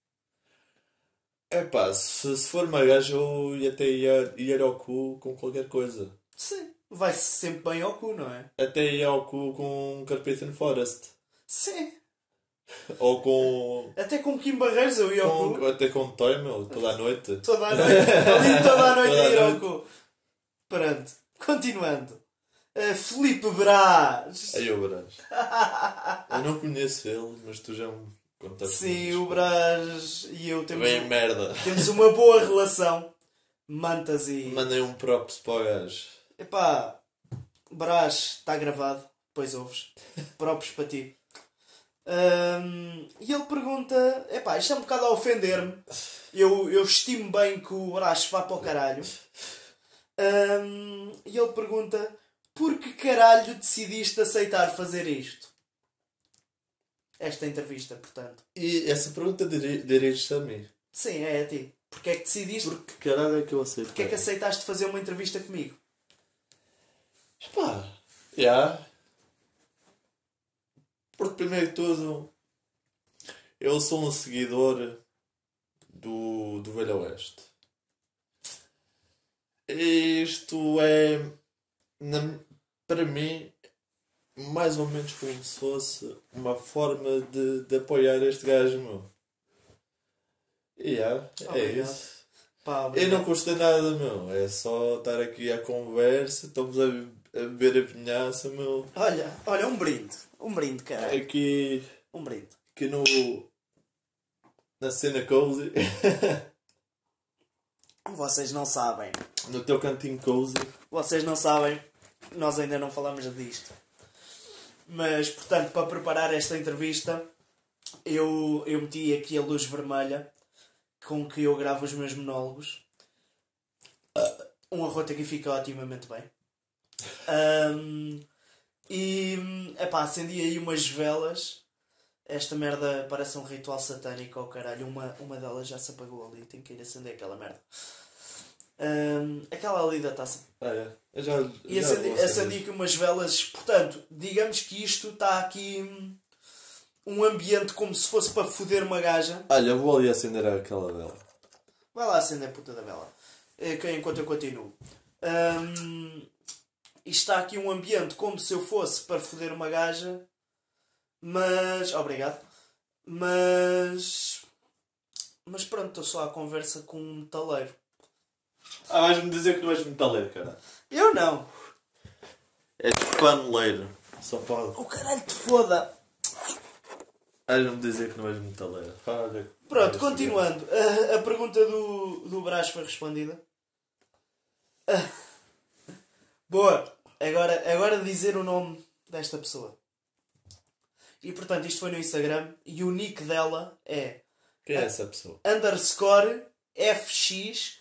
Epá, se, se for uma gaja eu ia até ir, ir ao cu com qualquer coisa. Sim. Vai-se sempre bem ao cu, não é? Até ir ao cu com Carpathian Forest. Sim. Ou com... Até com Kim Barreiros eu ia ao com, cu. Até com Toy, meu, toda a noite. Toda a noite. Ali toda a noite Toda a ir a ao noite. cu. Pronto. Continuando. Uh, Filipe Brás. Aí o Brás. Eu não conheço ele, mas tu já me contaste. Sim, o Brás e eu temos, Bem um, merda. temos uma boa relação. Mantas e... Mandei um props para o gajo. Epá, Brás, está gravado. Depois ouves. Próprios para ti. Um, e ele pergunta... Epá, isto é um bocado a ofender-me. Eu, eu estimo bem que o Brás vá para o caralho. Um, e ele pergunta... Por que caralho decidiste aceitar fazer isto? esta entrevista, portanto? E essa pergunta diri- dirige-se a mim. Sim, é a ti. Porquê é que decidiste? Porque caralho é que eu aceito? Porquê é que aceitaste fazer uma entrevista comigo? Pá, já. Porque primeiro de tudo, eu sou um seguidor do, do Velho Oeste. Isto é, na- para mim, mais ou menos como se fosse uma forma de, de apoiar este gajo, meu. E yeah, é Obrigado. isso. Pá, Eu obrigado. não custa nada, meu. É só estar aqui à conversa, estamos a, be- a beber a vinhaça, meu. Olha, olha, um brinde. Um brinde, caralho. Aqui, Um brinde. aqui no. Na cena cozy. Vocês não sabem. No teu cantinho cozy. Vocês não sabem. Nós ainda não falamos disto. Mas, portanto, para preparar esta entrevista, eu, eu meti aqui a luz vermelha com que eu gravo os meus monólogos. Um arroto aqui fica otimamente bem. Ahm, e, epá, acendi aí umas velas. Esta merda parece um ritual satânico, oh caralho. Uma, uma delas já se apagou ali. Tenho que ir acender aquela merda. Ahm, aquela ali da taça. Ah, é. Eu já, E já acendi, vou saber. acendi aqui umas velas. Portanto, digamos que isto está aqui hum, um ambiente como se fosse para foder uma gaja. Olha, eu vou ali acender aquela dela. Vai lá acender a puta da vela. Eh, que- Enquanto eu continuo. Hum, isto está aqui um ambiente como se eu fosse para foder uma gaja. Mas... Obrigado. Mas... Mas pronto, estou só à conversa com um metaleiro. Ah, vais-me dizer que não és metaleiro, cara. Eu não. És paneleiro. Só pode. O caralho te foda. Vais-me dizer que não és metaleiro. Olha. Pronto, continuando. A, a pergunta do, do Brás foi respondida. Ah, boa. Agora, agora dizer o nome desta pessoa. E portanto, isto foi no Instagram. E o nick dela é Quem é essa pessoa? underscore fxcfvz.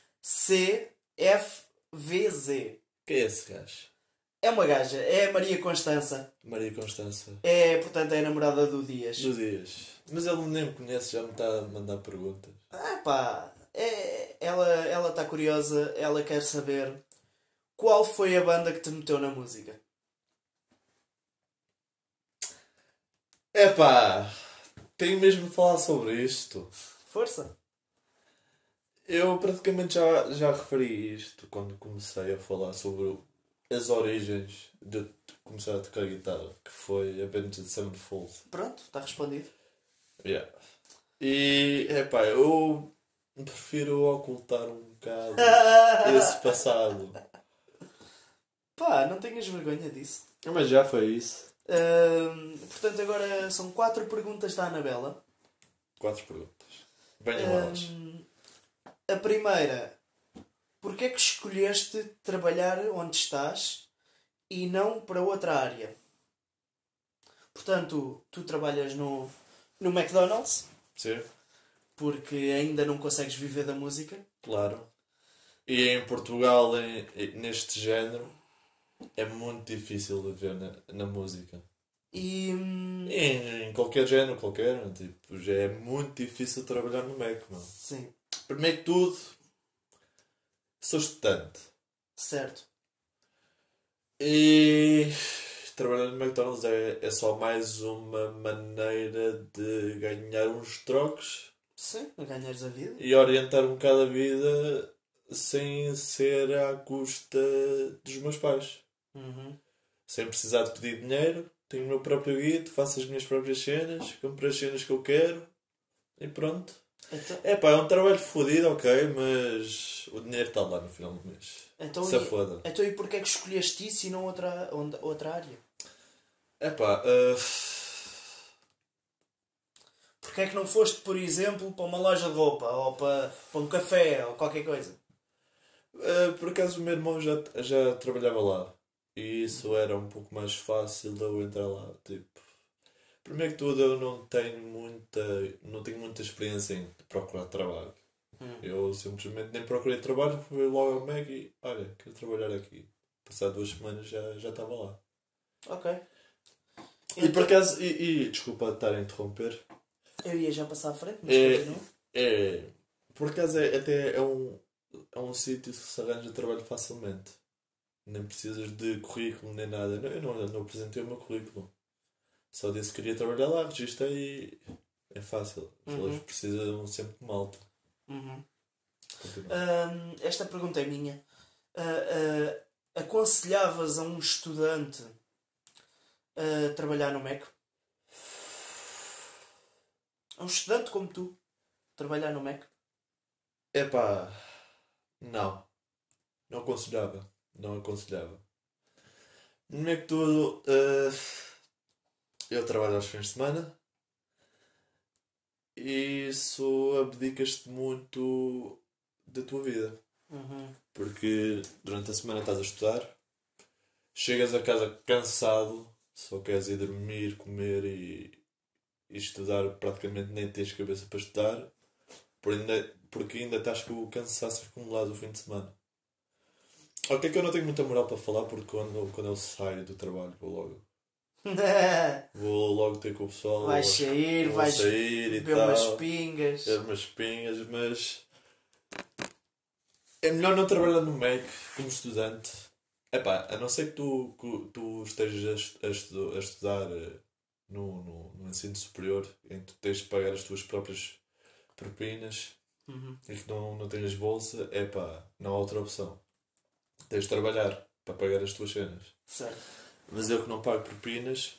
Quem é esse gajo? É uma gaja. É a Maria Constança. Maria Constança. É, portanto, é a namorada do Dias. Do Dias. Mas ele nem me conhece, já me está a mandar perguntas. Ah pá, é, ela ela está curiosa, ela quer saber qual foi a banda que te meteu na música. Epá, tenho mesmo de falar sobre isto. Força! Eu praticamente já, já referi isto quando comecei a falar sobre as origens de começar a tocar guitarra, que foi Avenged Sevenfold. Pronto, está respondido. Yeah. E, epá, eu prefiro ocultar um bocado esse passado. Pá, não tenhas vergonha disso. Mas já foi isso. Ahm, portanto, agora são quatro perguntas da Anabela. Quatro perguntas. Venham elas. Ahm, a primeira, porquê é que escolheste trabalhar onde estás e não para outra área? Portanto, tu trabalhas no, no McDonald's Sim, porque ainda não consegues viver da música. claro. E em Portugal, em- em- neste género, é muito difícil de ver na, na música. E hum, Em, em qualquer género, qualquer, tipo, já é muito difícil trabalhar no Mac, mano. sim, Primeiro que tudo, sou estudante. certo. E trabalhar no McDonald's é, é só mais uma maneira de ganhar uns trocos Sim, a ganhares a vida. e orientar um bocado a vida sem ser à custa dos meus pais. Uhum. Sem precisar de pedir dinheiro, tenho o meu próprio guito, faço as minhas próprias cenas, compro as cenas que eu quero e pronto. Então, É pá, é um trabalho fodido, ok, mas o dinheiro está lá no final do mês. então, Se e, foda. então e porquê é que escolheste isso e não outra, onde- outra área? É pá, uh, Porquê é que não foste, por exemplo, para uma loja de roupa ou para, para um café ou qualquer coisa? uh, por acaso o meu irmão já, já trabalhava lá e isso era um pouco mais fácil de eu entrar lá. Tipo, primeiro que tudo, eu não tenho muita, não tenho muita experiência em procurar trabalho. Hum. Eu simplesmente nem procurei trabalho, fui logo ao Mac e olha, quero trabalhar aqui. Passado duas semanas já, já estava lá. Ok. E por acaso, e, e desculpa estar a interromper. Eu ia já passar à frente, mas É, continua. é, por acaso é, até é um, é um sítio que se arranja trabalho facilmente. Nem precisas de currículo nem nada. Eu não, não apresentei o meu currículo. Só disse que queria trabalhar lá, registrei e é fácil. Uhum. Eles precisam sempre de malta. Uhum. Continua. Hum, esta pergunta é minha. Ah, ah, aconselhavas a um estudante a trabalhar no Mac? A um estudante como tu trabalhar no Mac? Epá, não. Não aconselhava. Não aconselhava. No meio que tudo, eh, eu trabalho aos fins de semana e isso abdicas-te muito da tua vida. Uhum. Porque durante a semana estás a estudar, chegas a casa cansado, só queres ir dormir, comer e, e estudar, praticamente nem tens cabeça para estudar, por ainda, porque ainda estás com o cansaço acumulado o fim de semana. Ok, que eu não tenho muita moral para falar porque quando, quando eu saio do trabalho vou logo. Vou logo ter com o pessoal. Vais sair, vou vais sair e beber tal, umas pingas. beber umas pingas, mas é melhor não trabalhar no Mac como estudante. Epá, a não ser que tu, que tu estejas a, estu- a estu- a estudar eh, no, no, no ensino superior, em que tu tens de pagar as tuas próprias propinas Uhum. e que não, não tens bolsa, epá, não há outra opção. Tens de trabalhar para pagar as tuas cenas. Certo. Mas eu que não pago propinas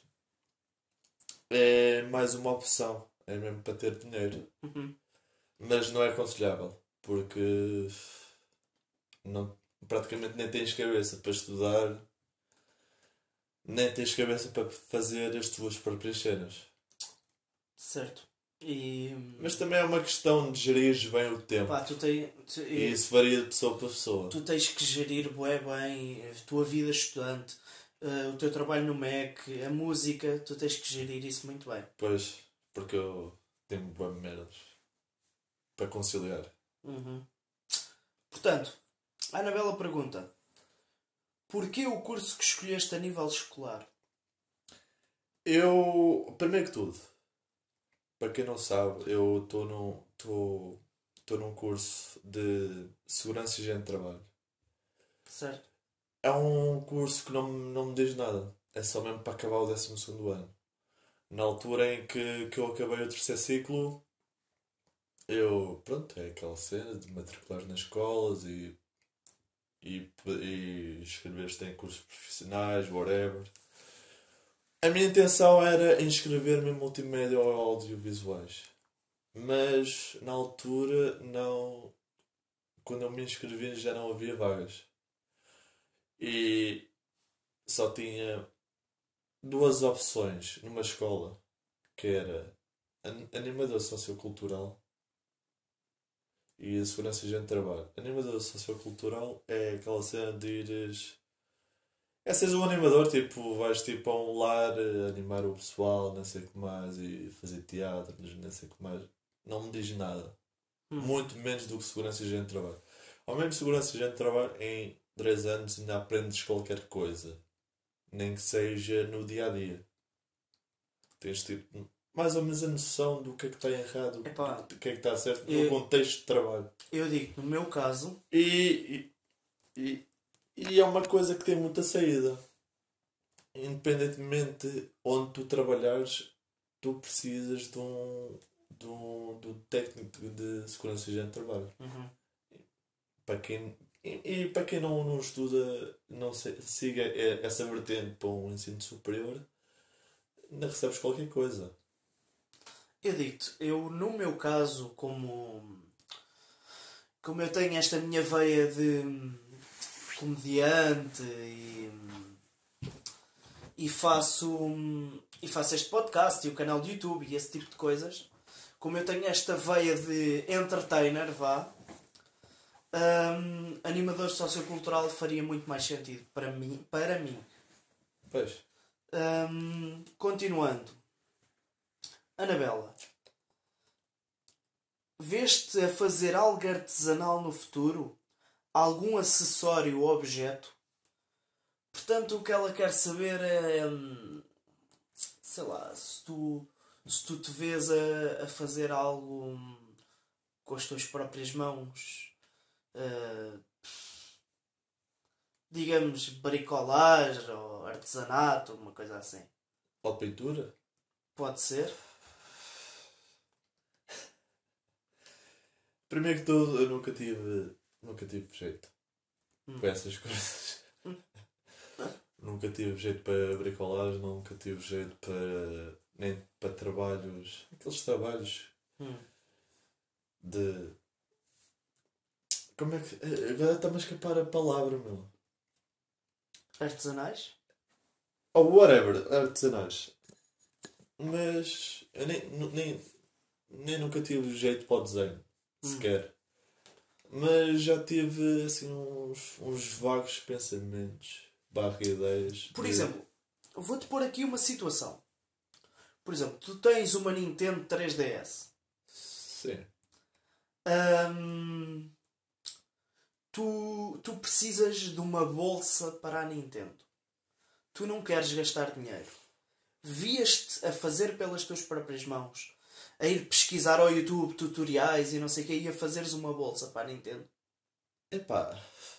é mais uma opção. É mesmo para ter dinheiro. Uhum. Mas não é aconselhável. Porque não, praticamente nem tens cabeça para estudar. Nem tens cabeça para fazer as tuas próprias cenas. Certo. E. Mas também é uma questão de gerir bem o tempo. Pá, tu, tens, tu, E isso varia de pessoa para pessoa. tu tens que gerir bué bem a tua vida estudante, eh, o teu trabalho no Mac, a música, tu tens que gerir isso muito bem. Pois, porque eu tenho boas merdas para conciliar. Uhum. Portanto, a Anabela pergunta: porquê o curso que escolheste a nível escolar? Eu, primeiro que tudo, para quem não sabe, eu estou num, estou, estou num curso de Segurança e Higiene de Trabalho. Certo? É um curso que não, me- não me diz nada. É só mesmo para acabar o décimo segundo ano. Na altura em que, que eu acabei o terceiro ciclo, eu, pronto, é aquela cena de matricular nas escolas e, e, e inscrever-te em cursos profissionais, whatever. A minha intenção era inscrever-me em multimédia ou audiovisuais. Mas na altura não. Quando eu me inscrevi já não havia vagas. E só tinha duas opções numa escola, que era an- animador sociocultural e a segurança e higiene de trabalho. Animador sociocultural é aquela cena de ires. É seres um animador, tipo, vais tipo a um lar eh, animar o pessoal, não sei o que mais, e fazer teatro, não sei o que mais. Não me diz nada. Hum. Muito menos do que segurança e higiene de trabalho. Ao menos segurança e higiene de trabalho, em três anos ainda aprendes qualquer coisa. Nem que seja no dia a dia. Tens tipo mais ou menos a noção do que é que está errado, Epá, do que é que está certo eu- no contexto de trabalho. Eu digo, no meu caso, E, e, e, e é uma coisa que tem muita saída. Independentemente onde tu trabalhares, tu precisas de um, de um, de um técnico de segurança e higiene de trabalho. uhum, Para quem, e, e para quem não, não estuda, não se- siga e- essa vertente para um ensino superior, ainda recebes qualquer coisa. eu digo-te, eu no meu caso, como, como eu tenho esta minha veia de hum, comediante e, hum, e faço hum, e faço este podcast e o canal de YouTube e esse tipo de coisas, como eu tenho esta veia de entertainer, vá, hum, animador sociocultural faria muito mais sentido para mim. Para mim. Pois. Hum, continuando. Anabela, vês-te a fazer algo artesanal no futuro? Algum acessório ou objeto? Portanto, o que ela quer saber é hum, sei lá, se tu, se tu te vês a, a fazer algo hum, com as tuas próprias mãos, uh, digamos, bricolagem ou artesanato, uma coisa assim. Ou pintura? Pode ser. Primeiro que tudo, eu nunca tive, nunca tive jeito Hum. para essas coisas. Nunca tive jeito para bricolagem, nunca tive jeito para, nem para trabalhos, aqueles trabalhos Hum. de... Como é que... Agora está-me a escapar a palavra, meu. Artesanais? Ou whatever, artesanais. Mas eu nem, nem, nem nunca tive jeito para o desenho, Hum. sequer. Mas já tive assim uns, uns vagos pensamentos, barra ideias. Por de- exemplo, vou-te pôr aqui uma situação. Por exemplo, tu tens uma Nintendo três D S. Sim. Hum, tu, tu precisas de uma bolsa para a Nintendo. Tu não queres gastar dinheiro. Vias-te a fazer pelas tuas próprias mãos, a ir pesquisar ao YouTube tutoriais e não sei o que, e a fazeres uma bolsa para a Nintendo. Epá.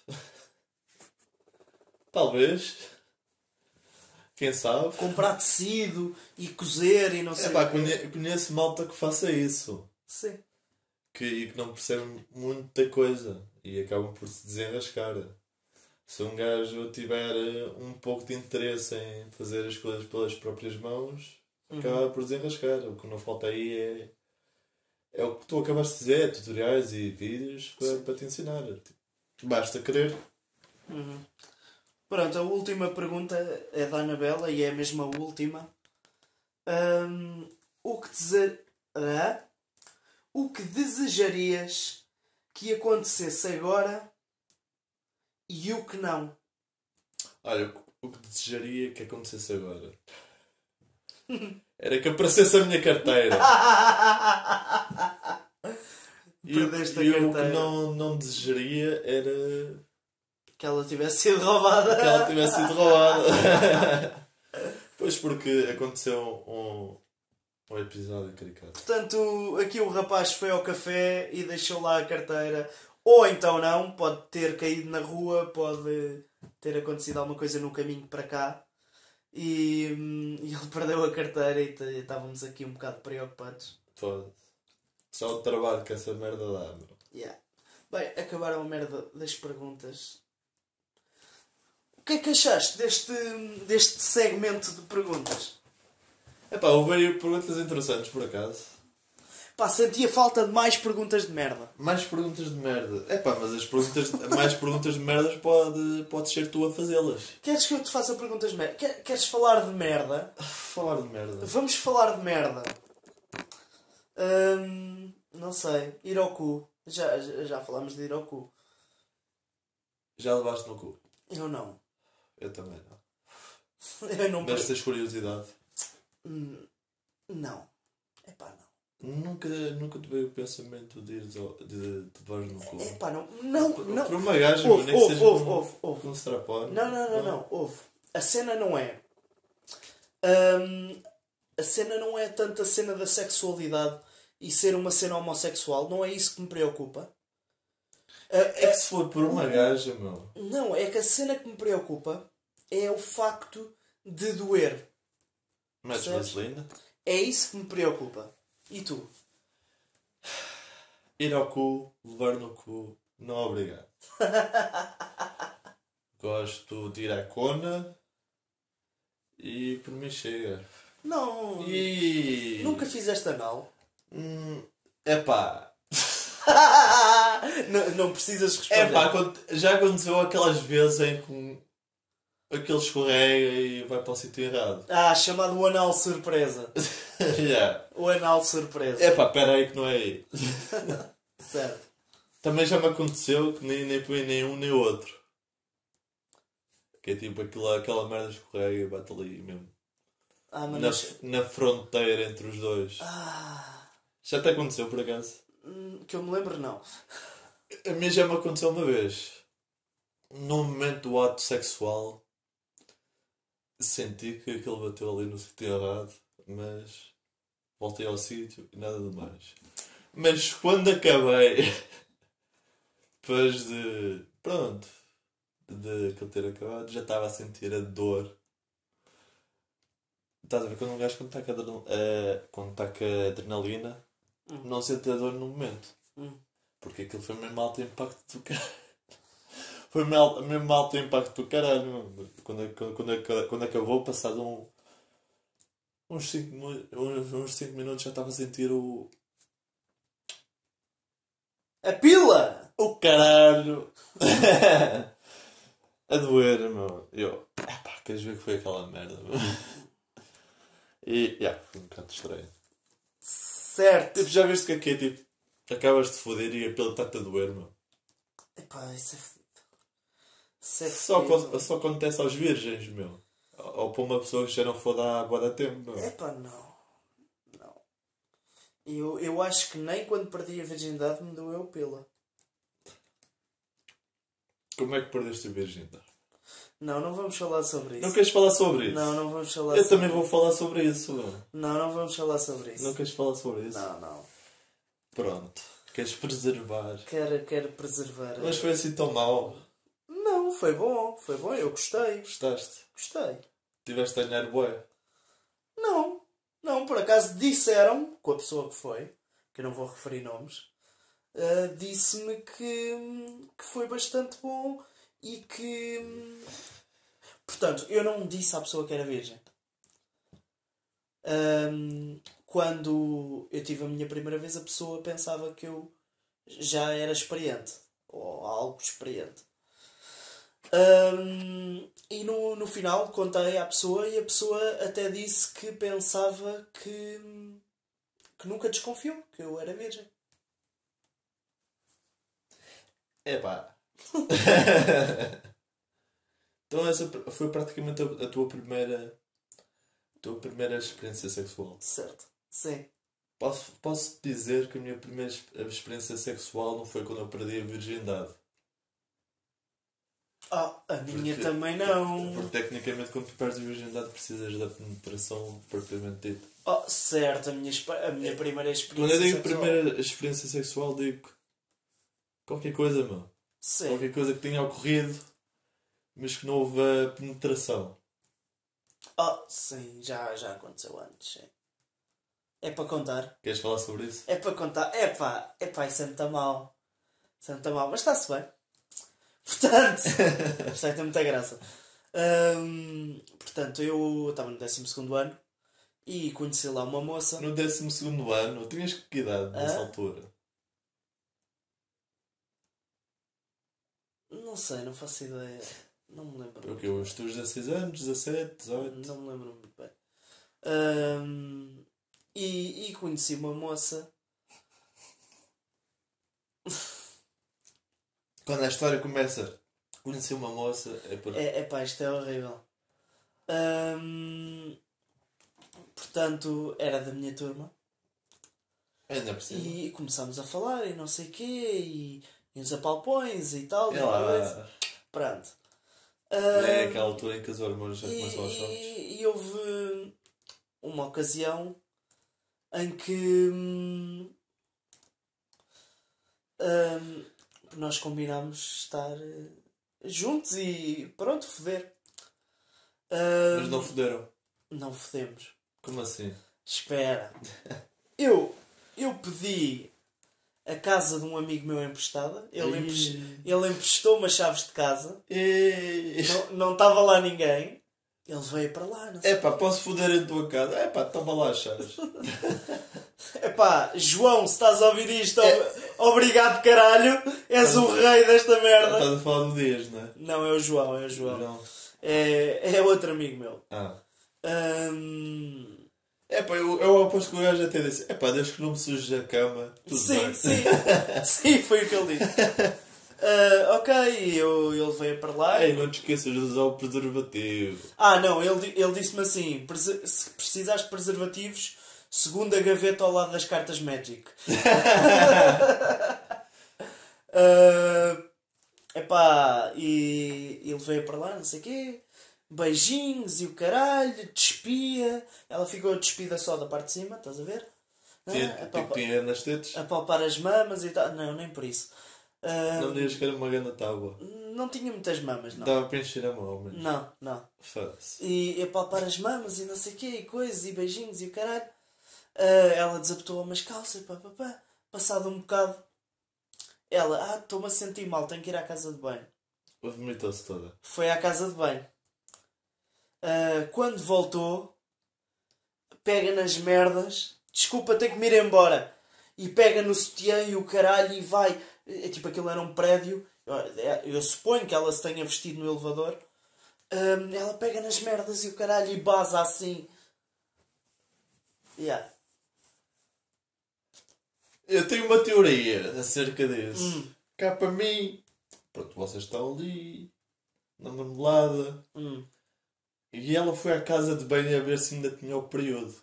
Talvez. Quem sabe? Comprar tecido e cozer e não sei Epá, o quê. conhe- conheço malta que faça isso. Sim. Que, e que não percebe muita coisa. E acabam por se desenrascar. Se um gajo tiver eh, um pouco de interesse em fazer as coisas pelas próprias mãos, Uhum. acaba por desenrascar. O que não falta aí é, é o que tu acabaste de dizer, tutoriais e vídeos para, para te ensinar. Basta querer. Uhum. Pronto, a última pergunta é da Anabela e é a mesma última. Hum, o que dizer... Hã? O que desejarias que acontecesse agora e o que não? Olha, o que desejaria que acontecesse agora era que aparecesse a minha carteira. E o, Perdeste a e o que carteira. não, não desejaria era Que ela tivesse sido roubada. que ela tivesse sido roubada. Pois porque aconteceu um, um episódio caricato. Portanto, aqui o rapaz foi ao café e deixou lá a carteira. Ou então não, pode ter caído na rua, pode ter acontecido alguma coisa no caminho para cá. E, hum, e ele perdeu a carteira e t- estávamos aqui um bocado preocupados. Foda-se. Só o trabalho que essa merda dá, meu. Yeah. Bem, acabaram a merda das perguntas. O que é que achaste deste, deste segmento de perguntas? Epá, houve perguntas interessantes por acaso. Pá, sentia falta de mais perguntas de merda. Mais perguntas de merda. Epá, mas as perguntas, mais perguntas de merdas pode, pode ser tu a fazê-las. Queres que eu te faça perguntas de merda? Quer- Queres falar de merda? Falar de merda. Vamos falar de merda. Hum, não sei. Ir ao cu. Já, já já falámos de ir ao cu. Já levaste no cu? Eu não. Eu também não. Eu não. Deves ter curiosidade. Hum, Não. Epá, não. Nunca, nunca te veio o pensamento de ires ao, de, de levares no cu. Epá, não. Não, não. Por uma gaja, Ouve, nem que ouve, seja ouve, com, ouve, ouve. com um strapon. Não, não, não, não. Ouve. A cena não é. Hum, a cena não é tanto a cena da sexualidade e ser uma cena homossexual. Não é isso que me preocupa. A- É que a- se for por uma gaja, meu. Não, é que a cena que me preocupa é o facto de doer. Metes Percebes? vaselina. É isso que me preocupa. E tu? Ir ao cu, levar no cu, não obrigado. Gosto de ir à cona e por mim chega. Não. E... Nunca fizeste anal? Hum, epá. não, não precisas responder. Epá, acont- já aconteceu aquelas vezes em que aquele escorrega e vai para o sítio errado. Ah, chamado o anal surpresa. Yeah. O anal surpresa. Epá, pera aí que não é aí. Certo. Também já me aconteceu que nem, nem foi nem um nem outro. Que é tipo aquilo, aquela merda escorrega e bate ali mesmo. Ah, mas Na, não- na fronteira entre os dois. Ah, Já te aconteceu por acaso? hum, que eu me lembro, não. A mim já me aconteceu uma vez. Num momento do ato sexual, senti que aquilo bateu ali no sítio errado Mas voltei ao sítio e nada de mais. Mas quando acabei, depois de. Pronto. De aquilo ter acabado, já estava a sentir a dor. Estás a ver quando um gajo quando está com a adrenalina, uh, quando está com a adrenalina Hum. não sente a dor no momento. Hum. Porque aquilo foi mesmo alto impacto do caralho. Foi mesmo, mesmo alto impacto do caralho. Quando, quando, quando, quando acabou, passado um, uns cinco uns, uns cinco minutos já estava a sentir o. A pila! O caralho! A doer, meu. Eu. Epá, queres ver que foi aquela merda, meu? E. Já, yeah, foi um bocado estranho. Certo! Tipo, já viste que aqui é tipo. Acabas de foder e a pele está-te a doer, meu. Epá, isso é fedido. Isso é Só, fedido. con- só acontece aos virgens, meu. Ou para uma pessoa que já não for há boa da tempo, meu. Epá, não. Não. Eu, eu acho que nem quando perdi a virgindade me doeu pila. Como é que perdeste a virgindade? Não, não vamos falar sobre isso. Não queres falar sobre isso? Não, não vamos falar Eu sobre também vou isso. falar sobre isso, meu. Não, não vamos falar sobre isso. Não queres falar sobre isso? Não, não. Pronto. Queres preservar. Quero, quero preservar. Mas foi assim tão mau. Não, foi bom. Foi bom. Eu gostei. Gostaste? Gostei. Tiveste a ganhar bué. Não. Não, por acaso disseram, com a pessoa que foi, que eu não vou referir nomes, uh, disse-me que, que foi bastante bom e que... Portanto, eu não disse à pessoa que era virgem. Um, quando eu tive a minha primeira vez, a pessoa pensava que eu já era experiente. Ou algo experiente. Um, e no, no final contei à pessoa e a pessoa até disse que pensava que, que nunca desconfiou que eu era virgem. Epá. Então essa foi praticamente a, a tua primeira. A tua primeira experiência sexual. Certo. Sim. Posso, posso dizer que a minha primeira experiência sexual não foi quando eu perdi a virgindade. Ah, a minha Porque- também não. Porque tecnicamente quando tu perdes a virgindade precisas da penetração propriamente dita. Oh, certo, a minha, expe- a minha primeira Quando experiência eu digo sexual. primeira experiência sexual digo qualquer coisa, meu. Sim. Qualquer coisa que tenha ocorrido, mas que não houve a penetração. Oh, sim, já, já aconteceu antes. Sim. É para contar. Queres falar sobre isso? É para contar. É pá, é pá, isso é muito mal. Isso é muito mal, mas está-se bem. Portanto, isto aí tem muita graça. Hum, portanto, eu estava no décimo segundo ano e conheci lá uma moça. No décimo segundo ano, tinhas que idade nessa Ah? altura? Não sei, não faço ideia. Não me lembro. O quê? Os teus dezasseis anos, dezassete, dezoito? Não me lembro muito bem. Hum, e, e conheci uma moça. Quando a história começa, conheci uma moça, é porque... É, epá, isto é horrível. Hum, portanto, era da minha turma. Ainda por cima. E começámos a falar e não sei o quê. E, e uns apalpões e tal. É e coisa. lá. Pronto. É Hum, aquela altura em que as hormonas já e, começam aos choques. e, e houve uma ocasião em que hum, hum, nós combinámos estar eh, juntos e pronto, foder. Hum, Mas não foderam. não fodemos. Como assim? Espera. Eu, eu pedi a casa de um amigo meu emprestada. Ele, empres- ele emprestou-me as chaves de casa. Ei. Não, não estava lá ninguém. Ele veio para lá. Não sei. Epá, posso foder em tua casa? Epá, toma lá as chaves. Epá, João, se estás a ouvir isto, ob- obrigado caralho. És o rei desta merda. Estás a falar do Dias, não é? Não, é o João, é o João. Não. É, é outro amigo meu. Ah. Hum, Epá, eu, eu aposto que o gajo até disse: epá, desde que não me sujes a cama, tudo sim, bem. sim. Sim, foi o que ele disse. Ah, ok, eu, ele veio para lá. Ei, não te esqueças de usar o preservativo. Ah, não, ele, di- ele disse-me assim: "Prese- se precisares de preservativos, segunda gaveta ao lado das cartas Magic." uh, epá, e ele veio para lá, não sei o quê, beijinhos e o caralho, despia. Ela ficou despida só da parte de cima, estás a ver? Tinha, Ah, a, tipo, palpa- tinha nas tetas. a palpar as mamas e tal. Não, nem por isso. Ah, Não digas que era uma grande tábua. não tinha muitas mamas, não. Dava para encher a mão, mas. Não, não. Foda-se. E a palpar as mamas e não sei o quê, e coisas, e beijinhos e o caralho. Ah, ela desabotou umas calças, pá, pá, pá. Passado um bocado, ela, ah, estou-me a sentir mal, tenho que ir à casa de banho. Vomitou-se toda. Foi à casa de banho. Ah, quando voltou, pega nas merdas, desculpa, tenho que me ir embora. E pega no sutiã e o caralho e vai. É tipo, aquilo era um prédio. Eu suponho que ela se tenha vestido no elevador. Ah, ela pega nas merdas e o caralho e baza assim. Yeah. Eu tenho uma teoria acerca disso. Hum. Cá para mim, pronto, vocês estão ali, na marmelada, Hum. e ela foi à casa de banho a ver se ainda tinha o período.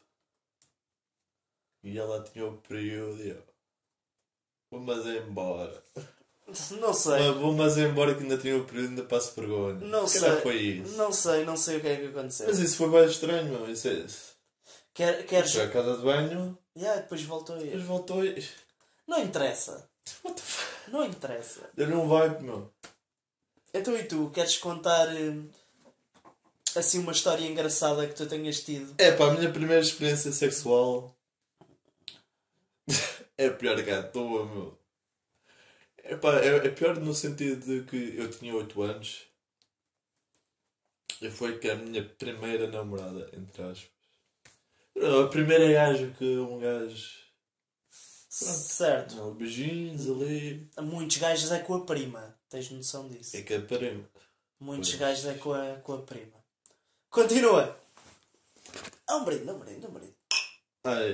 E ela tinha o período e eu, vou-mas embora. Não sei. Vou-mas embora que ainda tinha o período e ainda passo vergonha. Não Se sei. calhar foi isso. Não sei, não sei o que é que aconteceu. Mas isso foi bem estranho, meu. Isso é isso. Quer, queres... Foi à casa de banho, Yeah, depois voltou a depois ir. voltou e... Não interessa. What the fuck? Não interessa. Deu-lhe um vibe, meu. Então e tu, queres contar hum, assim uma história engraçada que tu tenhas tido? É pá, a minha primeira experiência sexual é pior que a tua, meu. É pá, é, é pior no sentido de que eu tinha oito anos e foi que a minha primeira namorada, entre aspas. A primeira gaja que um gajo. Pronto. Certo. Não, beijinhos ali. Muitos gajos é com a prima. Tens noção disso? É que é para Muitos Pois. gajos é com a, com a prima. Continua. Ah, um brinde, um brinde, um brinde. Ai.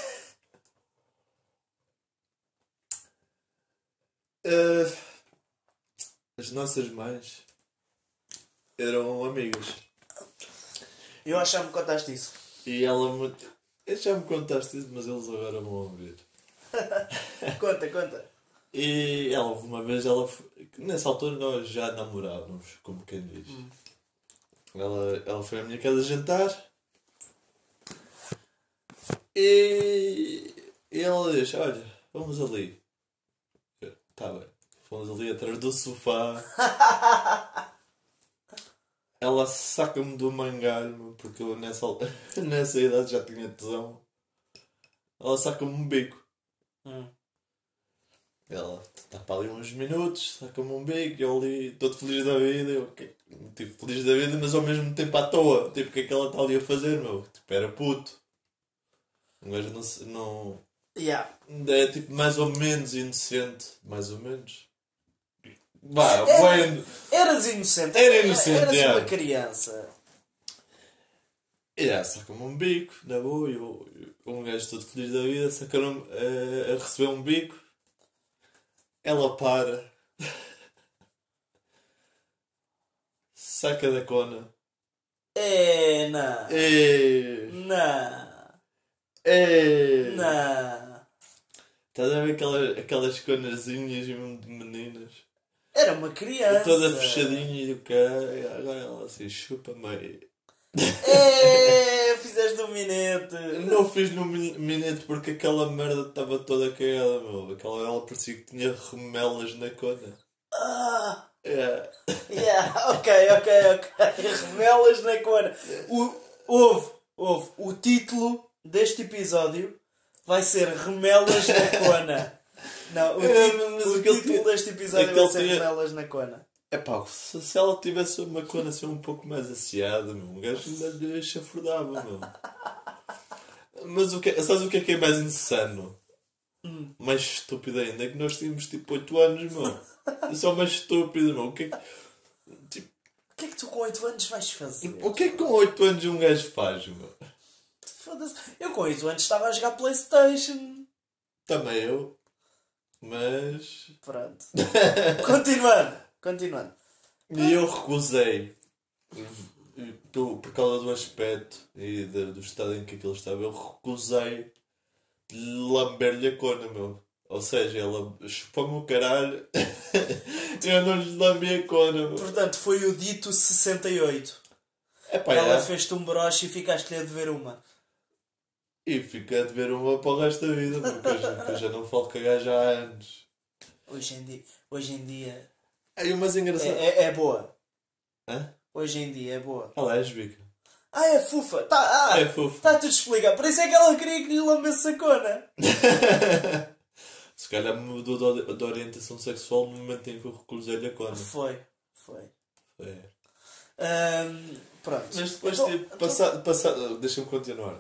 Eh, as nossas mães eram amigas. Eu achava que contaste isso. E ela me... Eu já me contaste isso, mas eles agora vão ouvir. Conta, conta. E ela, houve uma vez, ela foi... nessa altura nós já namorávamos, como quem diz. Hum. Ela, ela foi à minha casa jantar e, e ela diz, olha, vamos ali. Eu, tá bem. Fomos ali atrás do sofá. Ela saca-me do mangalho, porque eu nessa, nessa idade já tinha tesão. Ela saca-me um bico. Hum. Ela está para ali uns minutos, saca-me um bico, eu ali, todo feliz da vida, eu, ok, tipo, feliz da vida, mas ao mesmo tempo à toa. Tipo, o que é que ela está ali a fazer, meu? Tipo, era puto. Um gajo não, se- não... Yeah. É tipo mais ou menos inocente. Mais ou menos. Vá, Era- bem... Eras inocente. Era inocente, Eras yeah. uma criança. E yeah, saca-me um bico, na boa, eu, eu, um gajo todo feliz da vida, saca-me a, a receber um bico. Ela para. Saca da cona. É, não. E... Não. E... Não. Estás a ver aquelas, aquelas conazinhas mesmo de meninas? Era uma criança. Toda fechadinha e o cara. E agora ela assim, chupa-me. É, fizeste um minete. Não fiz no min- minete porque aquela merda estava toda cagada, meu. Aquela ela parecia que tinha remelas na cona. Ah, É. yeah, ok, ok, ok. Remelas na cona. O, houve, houve. O título deste episódio vai ser Remelas na Cona. Não, o, É, ti- mas o aquele título tinha- deste episódio vai aquele ser tinha- Remelas na Cona. É pá, se, se ela tivesse uma cona assim um pouco mais asseada, meu, um gajo ainda lhe chafurdava, meu. Mas o que, sabes o que é que é mais insano? Hum. Mais estúpido ainda? É que nós tínhamos tipo oito anos, meu. Isso é o mais estúpido, meu. O que é que, tipo, O que é que tu com oito anos vais fazer? o que é que com oito anos um gajo faz, meu? Foda-se. Eu com oito anos estava a jogar Playstation. Também eu. Mas. Pronto. Continuando. Continuando. E eu recusei. Por, por causa do aspecto e de- do estado em que aquilo estava, eu recusei lamber-lhe a cona, meu. Ou seja, ela chupou-me o caralho e eu não lhe lambi a cona, meu. Portanto, foi o dito sessenta e oito. Epá, Ela é. fez-te um broche e ficaste-lhe a dever uma. E fica a dever uma para o resto da vida, porque eu, já- eu já não falo com a gaja há anos. Hoje em dia, hoje em dia Aí, mas é, engraçado. é, é boa. Hã? Hoje em dia é boa. Ela é lésbica. Ah, é fofa. Tá, ah, É fofo. tá tudo explicado. Por isso é que ela queria que lhe lambesse a cona. Se calhar mudou de ori- de orientação sexual no momento em que eu recusei-lhe a cona. Foi, foi. É. Ahm, pronto. Mas depois, Então- tipo, então- passado, passado, deixa-me continuar.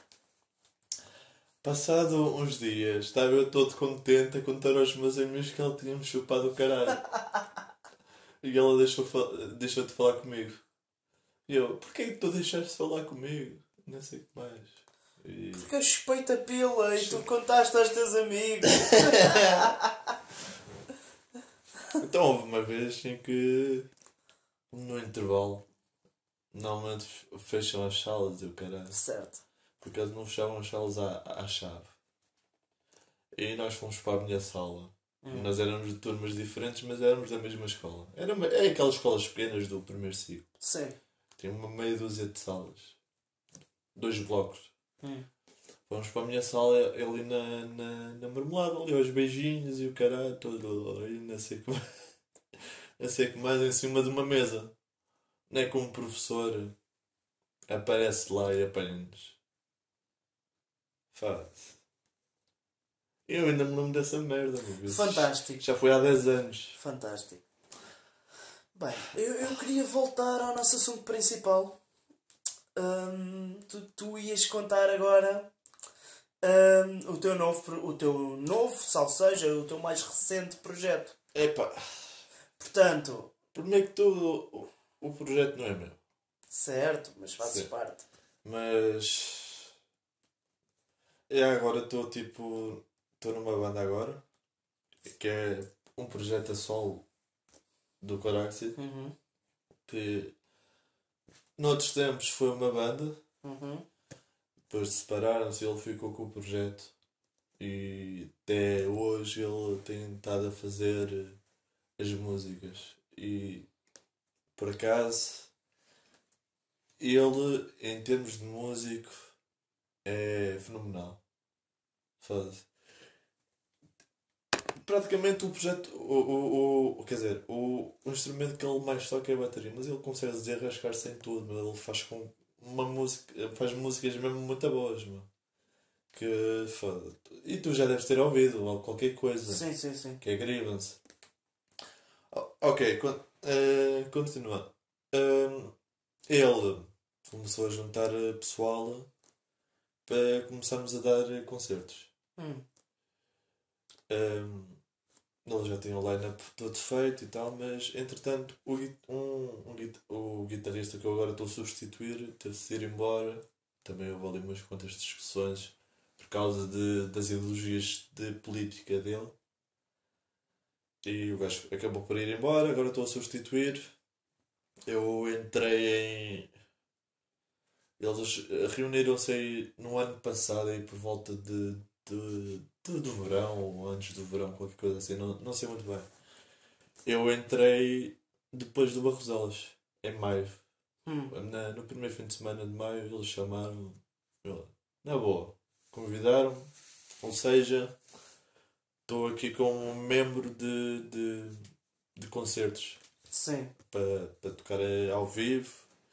Passado uns dias, estava eu todo contente a contar aos meus amigos que ela tinha-me chupado o caralho. E ela deixou, fa- deixou de falar comigo. E eu, porquê que tu deixaste de falar comigo? Não sei o que mais. E... Porque eu chupei-te a pila e tu contaste aos teus amigos. Então houve uma vez em que, no intervalo, normalmente fecham as salas e o caralho. Certo. Porque eles não fechavam as salas à, à chave. E nós fomos para a minha sala. Hum. Nós éramos de turmas diferentes, mas éramos da mesma escola. Era uma, é aquelas escolas pequenas do primeiro ciclo. Sim. Tem uma meia dúzia de salas. Dois blocos. Hum. Fomos para a minha sala ali na, na, na marmelada, ali aos beijinhos e o caralho todo. Aí não sei como. Não sei que mais em cima de uma mesa. Não é como um professor aparece lá e apanha-nos. Faz. Eu ainda me lembro dessa merda, meu Deus. Fantástico. Já foi há dez anos. Fantástico. Bem, eu, eu queria voltar ao nosso assunto principal. Hum, tu, tu ias contar agora hum, o, teu novo, pro- o teu novo, salvo seja, o teu mais recente projeto. Epá, Portanto, primeiro que tudo, o, o projeto não é meu. certo, mas fazes Sim. parte. Mas. É, agora estou tipo. Estou numa banda agora. Que é um projeto a solo do Coraxi. Uhum. Que noutros tempos foi uma banda. Uhum. Depois de separaram-se, ele ficou com o projeto. E até hoje ele tem estado a fazer as músicas. E por acaso ele, em termos de músico, é fenomenal. Faz. Praticamente o projeto, o, o, o, quer dizer, o, o instrumento que ele mais toca é a bateria, mas ele consegue desenrascar-se em tudo, mas ele faz com uma música, faz músicas mesmo muito boas, mano. Que foda. E tu já deves ter ouvido ou qualquer coisa. Sim, sim, sim. Que é Grievance. O- Ok, con eh, continuando. Ahm, ele começou a juntar eh, pessoal para começarmos a dar eh, concertos. Hum. Ahm, ele já tinha o line-up todo feito e tal, mas entretanto o, gui- um, um gui- o guitarrista que eu agora estou a substituir teve-se de ir embora. Também houve ali umas quantas discussões por causa de, das ideologias de política dele. E o gajo acabou por ir embora, agora estou a substituir. Eu entrei em. Eles eh, reuniram-se aí no ano passado, aí por volta de, de, de- do verão, ou antes do verão, qualquer coisa assim, não, não sei muito bem. Eu entrei depois do Barroselas, em maio. Hum. Na, no primeiro fim de semana de maio, eles chamaram. Eu, na boa, convidaram-me, ou seja, estou aqui como um membro de, de, de concertos Sim. para, para tocar eh, ao vivo.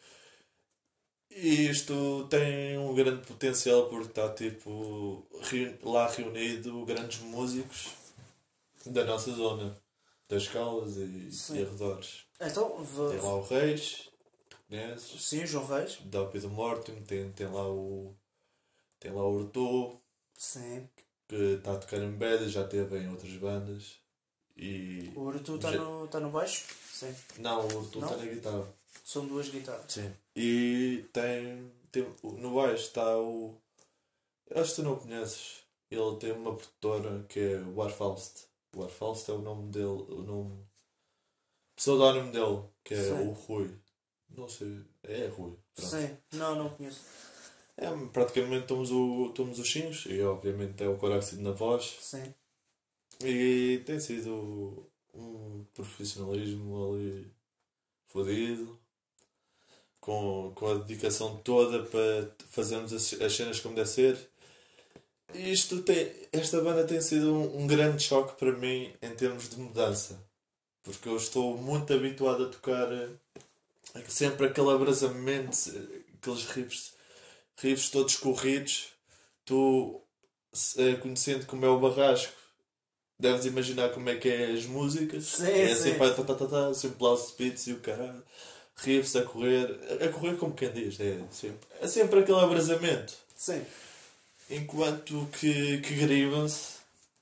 E isto tem um grande potencial porque está tipo reu- lá reunido grandes músicos da nossa zona, das Caldas e, Sim. e arredores. Então, Tem v- lá o Reis, tu conheces, sim, João Reis. Dópio do Mortem, tem, tem lá o. Tem lá o Urtu, Sim. que está a tocar em banda, já teve em outras bandas. E. O Urtu está Já- no, tá no baixo? Sim. Não, o Urtu Não? está na guitarra. São duas guitarras. Sim. E tem, tem. No baixo está o. Acho que tu não conheces. Ele tem uma produtora que é o Warfaust. O Warfaust é o nome dele. O nome. Pseudónimo dele, que é Sim. o Rui. Não sei. É Rui. Pronto. Sim. Não, não conheço. É, praticamente estamos, o, estamos os cinhos. E obviamente é o Coraxide na voz. Sim. E tem sido um profissionalismo ali fodido. com, com a dedicação toda para fazermos as, as cenas como deve ser. E isto tem, esta banda tem sido um, um grande choque para mim em termos de mudança. Porque eu estou muito habituado a tocar eh, sempre aquele abrasamento, aqueles riffs, riffs todos corridos. Tu, eh, conhecendo como é o Barrasco, deves imaginar como é que é as músicas. Sim, É sim. sempre, tá, tá, tá, tá, sempre blast beats e o caralho. Riffs a correr. A correr como quem diz. É sempre, é sempre aquele abrasamento. Sim. Enquanto que, que Grievance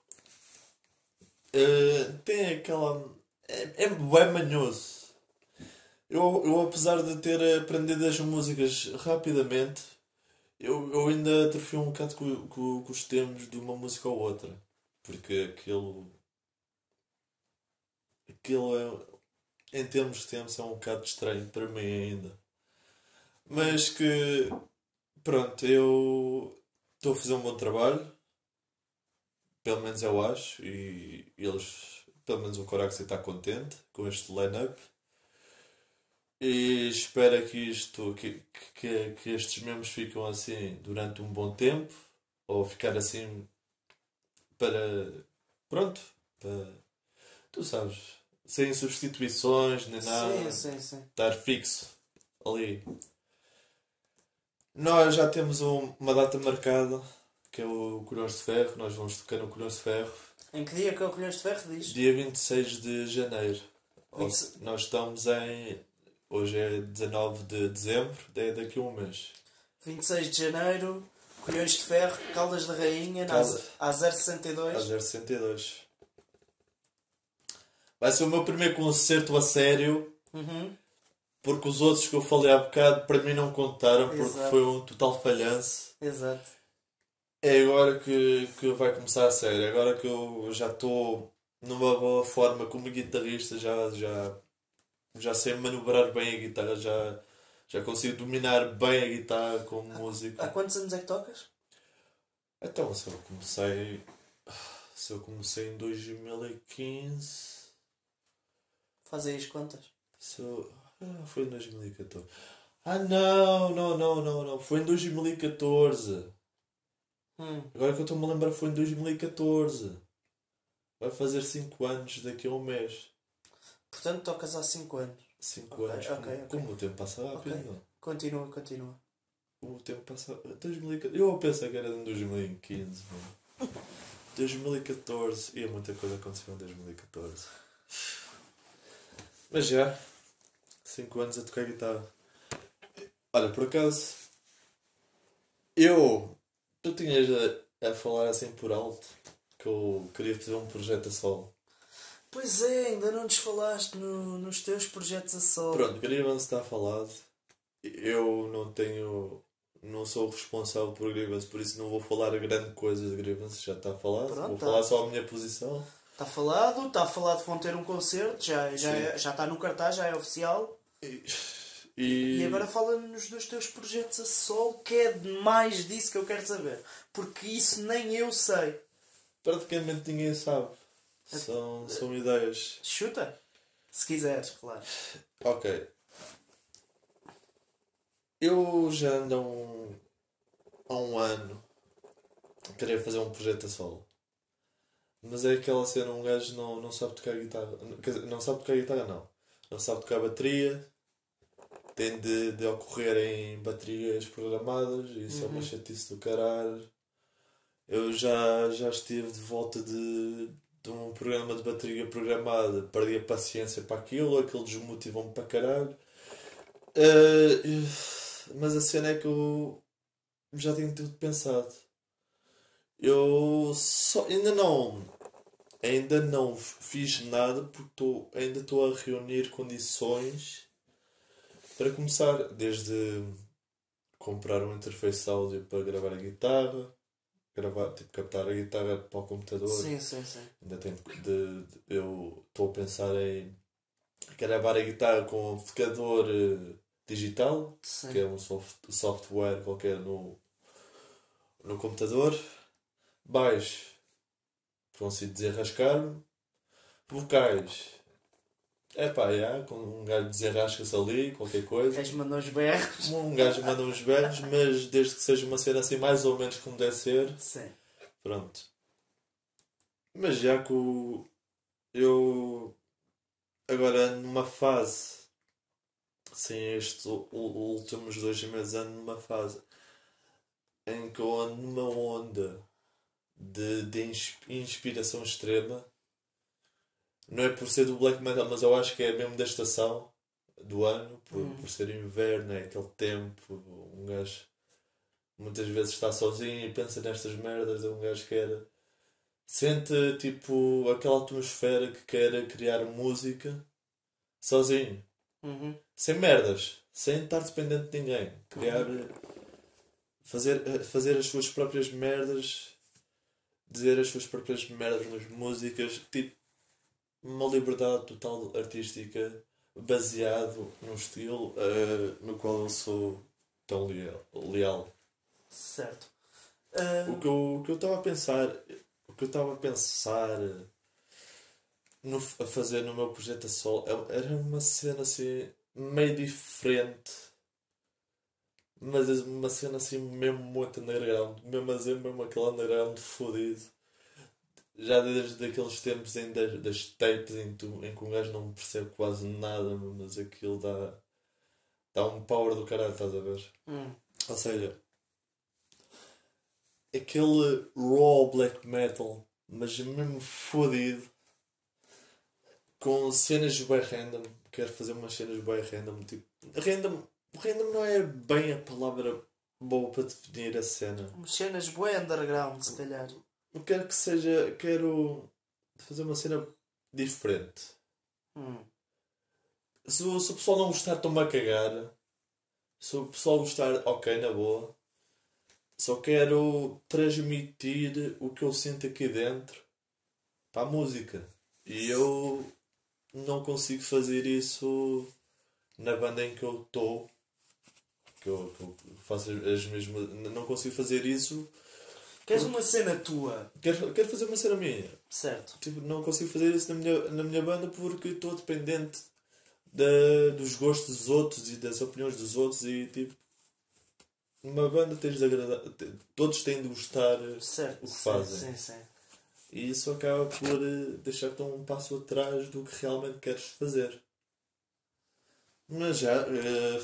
uh, tem aquela... É, é bem manhoso. Eu, eu, apesar de ter aprendido as músicas rapidamente, eu, eu ainda atrofio um bocado com, com, com os termos de uma música ou outra. Porque aquilo... Aquilo é, em termos de tempos, é um bocado estranho para mim ainda. Mas que... Pronto, eu... Estou a fazer um bom trabalho. Pelo menos eu acho. E eles... Pelo menos o Coraxi está contente com este line-up. E espero que isto... Que, que, que estes membros ficam assim durante um bom tempo. Ou ficar assim... Para... Pronto. Para... Tu sabes. Sem substituições nem nada. Sim, sim, sim. Estar fixo. Ali. Nós já temos um, uma data marcada, que é o Colhões de Ferro. Nós vamos tocar no Colhões de Ferro. Em que dia que é o Colhões de Ferro, diz? Dia vinte e seis de janeiro. vinte e seis Nós estamos em... Hoje é dezanove de dezembro, daí daqui a um mês. vinte e seis de janeiro, Colhões de Ferro, Caldas da Rainha, na Caldas. A zero sessenta e dois. A zero sessenta e dois. Vai ser o meu primeiro concerto a sério. Uhum. Porque os outros que eu falei há bocado para mim não contaram, porque Exato. foi um total falhanço. Exato. É agora que, que vai começar a sério. Agora que eu já estou numa boa forma como guitarrista, já, já, já sei manobrar bem a guitarra, já, já consigo dominar bem a guitarra como músico. Há quantos anos é que tocas? Então, se eu comecei. Se eu comecei em dois mil e quinze. Faz aí as contas. Se eu, ah, foi em dois mil e catorze. Ah, não, não, não, não, não. Foi em dois mil e catorze. Hum. Agora que eu estou-me a lembrar, foi em dois mil e catorze. Vai fazer cinco anos daqui a um mês. Portanto, tocas há cinco anos. cinco Ok, anos. ok, como, ok. como o tempo passa rápido, Ok. não? Continua, continua. O tempo passa. dois mil e catorze. Eu pensei que era em dois mil e quinze, mano. dois mil e catorze. E muita coisa aconteceu em dois mil e catorze. Mas já. cinco anos a tocar guitarra. Olha, por acaso. Eu. Tu tinhas a, a falar assim por alto que eu queria fazer um projeto a solo. Pois é, ainda não nos falaste no, nos teus projetos a solo. Pronto, Grievance está falado. Eu não tenho. Não sou o responsável por Grievance, por isso não vou falar grande coisa de Grievance, já está falado. Pronto, vou tá. falar só a minha posição. Está falado, está falado que vão ter um concerto, já, já, Sim. é- já está no cartaz, já é oficial. E, E agora fala-nos dos teus projetos a solo, que é mais disso que eu quero saber. Porque isso nem eu sei. praticamente ninguém sabe. São, são ideias. Chuta, se quiseres, claro. Ok. Eu já ando há um, há um ano a querer fazer um projeto a solo. Mas é aquela cena, um gajo não, não sabe tocar guitarra. Quer dizer, não sabe tocar guitarra, não. Não sabe tocar bateria. Tem de, de ocorrer em baterias programadas. E isso é uma chatice do caralho. Eu já, já estive de volta de, de um programa de bateria programada. Perdi a paciência para aquilo. Aquilo desmotivou-me para caralho. Uh, mas a cena é que eu já tenho tudo pensado. Eu só, ainda não ainda não fiz nada porque tô, ainda estou a reunir condições para começar, desde comprar um interface áudio para gravar a guitarra, gravar, tipo, captar a guitarra para o computador. Sim, sim, sim. Ainda tenho de, de- eu estou a pensar em gravar a guitarra com um amplificador eh, digital, Sim. que é um soft, software qualquer no, no computador. Baixo, consigo desenrascar-me. Vocais, É pá, já, com um gajo desenrasca-se ali, qualquer coisa. Queres mandar uns berros? Um gajo manda uns berros, mas desde que seja uma cena assim mais ou menos como deve ser, Sim. pronto. Mas já que o... eu agora numa fase, sim, estes u- u- últimos dois meses ando numa fase em que eu ando numa onda de, de ins- inspiração extrema. Não é por ser do black metal, mas eu acho que é mesmo da estação do ano, por, Hum. por ser inverno, é aquele tempo, um gajo muitas vezes está sozinho e pensa nestas merdas, é um gajo que quer sente tipo aquela atmosfera que quer criar música sozinho, Uhum. sem merdas, sem estar dependente de ninguém, criar, fazer, fazer as suas próprias merdas, dizer as suas próprias merdas nas músicas, tipo uma liberdade total artística baseado num estilo eh, no qual eu sou tão leal. leal. Certo. Ah, O que eu o que eu estava a pensar, o que eu estava a pensar no, a fazer no meu projeto a solo é- era uma cena assim meio diferente, mas é uma cena assim mesmo muito underground, mesmo a dizer mesmo aquele underground fodido. Já desde aqueles tempos em das, das tapes em, tu, em que um gajo não percebe quase nada, mas aquilo dá, dá um power do caralho, estás a ver? hum. Ou seja, aquele raw black metal, mas mesmo fodido, com cenas bem random. Quero fazer umas cenas bem random. Tipo, random, random não é bem a palavra boa para definir a cena. Umas cenas bué underground, se calhar. Eu quero que seja. Quero fazer uma cena diferente. Hum. Se, o- se o pessoal não gostar, estou-me a cagar. Se o pessoal gostar, ok, na boa. Só quero transmitir o que eu sinto aqui dentro para a música. E eu não consigo fazer isso na banda em que eu estou. Que eu, que eu faço as mesmas. Não consigo fazer isso. Queres uma cena tua? Quero, quero fazer uma cena minha. Certo. Tipo, não consigo fazer isso na minha, na minha banda porque estou dependente da, dos gostos dos outros e das opiniões dos outros. E tipo, numa banda tens de agradar. te- Todos têm de gostar Certo. o que sim, fazem. Sim, sim. E isso acaba por eh, deixar-te um passo atrás do que realmente queres fazer. Mas já, eh,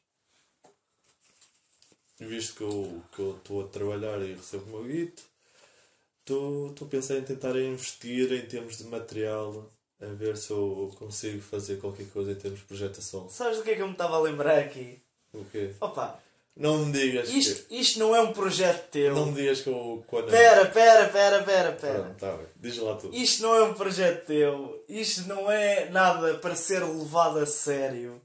visto que eu que eu estou a trabalhar e recebo o meu guito, estou a pensar em tentar investir em termos de material, a ver se eu consigo fazer qualquer coisa em termos de projetação. Sabes do que é que eu me estava a lembrar aqui? O quê? Opa, Não me digas isto, isto não é um projeto que... teu. Não me digas que eu... Quando... Pera, pera, pera, pera, pera. Pronto, tá bem. Diz lá tudo. Isto não é um projeto teu. Isto não é nada para ser levado a sério.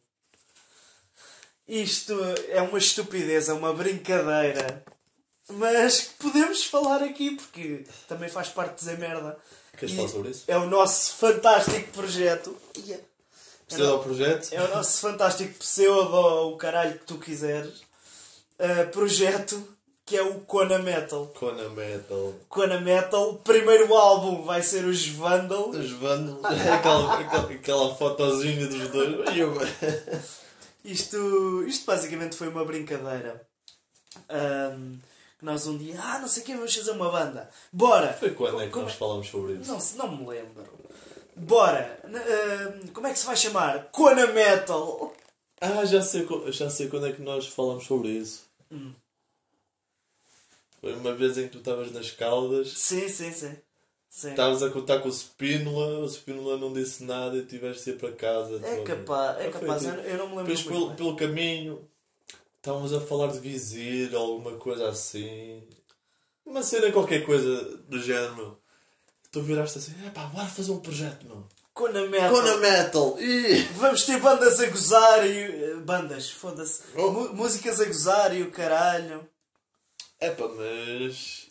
Isto é uma estupidez, é uma brincadeira. Mas que podemos falar aqui porque também faz parte de dizer merda. Queres E falar sobre isso? é o nosso fantástico projeto. Ia. Precisa do projeto? É o nosso fantástico pseudo, o caralho que tu quiseres. Uh, projeto que é o Kona Metal. Kona Metal. Kona Metal, o primeiro álbum vai ser os Vandal. Os vândalos. aquela, aquela, aquela fotozinha dos dois. E eu... Isto, isto basicamente foi uma brincadeira. Um, que nós um dia, ah, não sei o que, vamos fazer uma banda. Bora! Foi quando é que Como nós falamos sobre isso? Não, se- não me lembro. Bora! N- um, como é que se vai chamar? Kona Metal! Ah, já sei, co- já sei quando é que nós falamos sobre isso. Hum. Foi uma vez em que tu estavas nas Caldas, Sim, sim, sim. sim. estavas a contar com o Spínola, o Spínola não disse nada e tiveste de ir para casa. É tu- capaz, é Ah, foi capaz, tipo- eu, eu não me lembro Depois muito pelo, bem. pelo caminho estávamos a falar de Vizir ou alguma coisa assim. Uma cena, qualquer coisa do género. Tu viraste assim, é pá, bora fazer um projeto, meu. Kona Metal! Metal! Ih! Vamos ter bandas a gozar e... eh, Bandas, foda-se. Oh. Mu- músicas a gozar e o caralho. É pá, mas...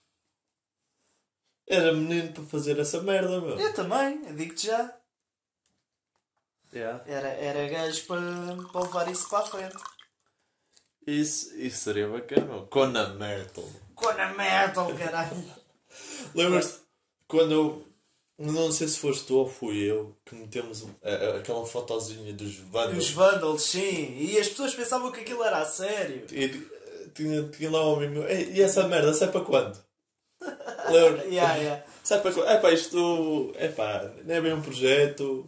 Era menino para fazer essa merda, meu. Eu também, eu digo-te já. Yeah. Era, era gajo para, para levar isso para a frente. Isso, isso seria bacana. Kona Metal. Kona Metal, caralho. Lembras-te quando eu, Não sei se foste tu ou fui eu que metemos a- a- aquela fotozinha dos Os Vândalos. Vândalos, sim. E as pessoas pensavam que aquilo era a sério. E tinha, tinha lá um amigo meu. "Ei, e essa merda, sai para quando?" Lembro. Yeah, yeah. Sai para quando? É pá, isto. É pá, não é bem um projeto.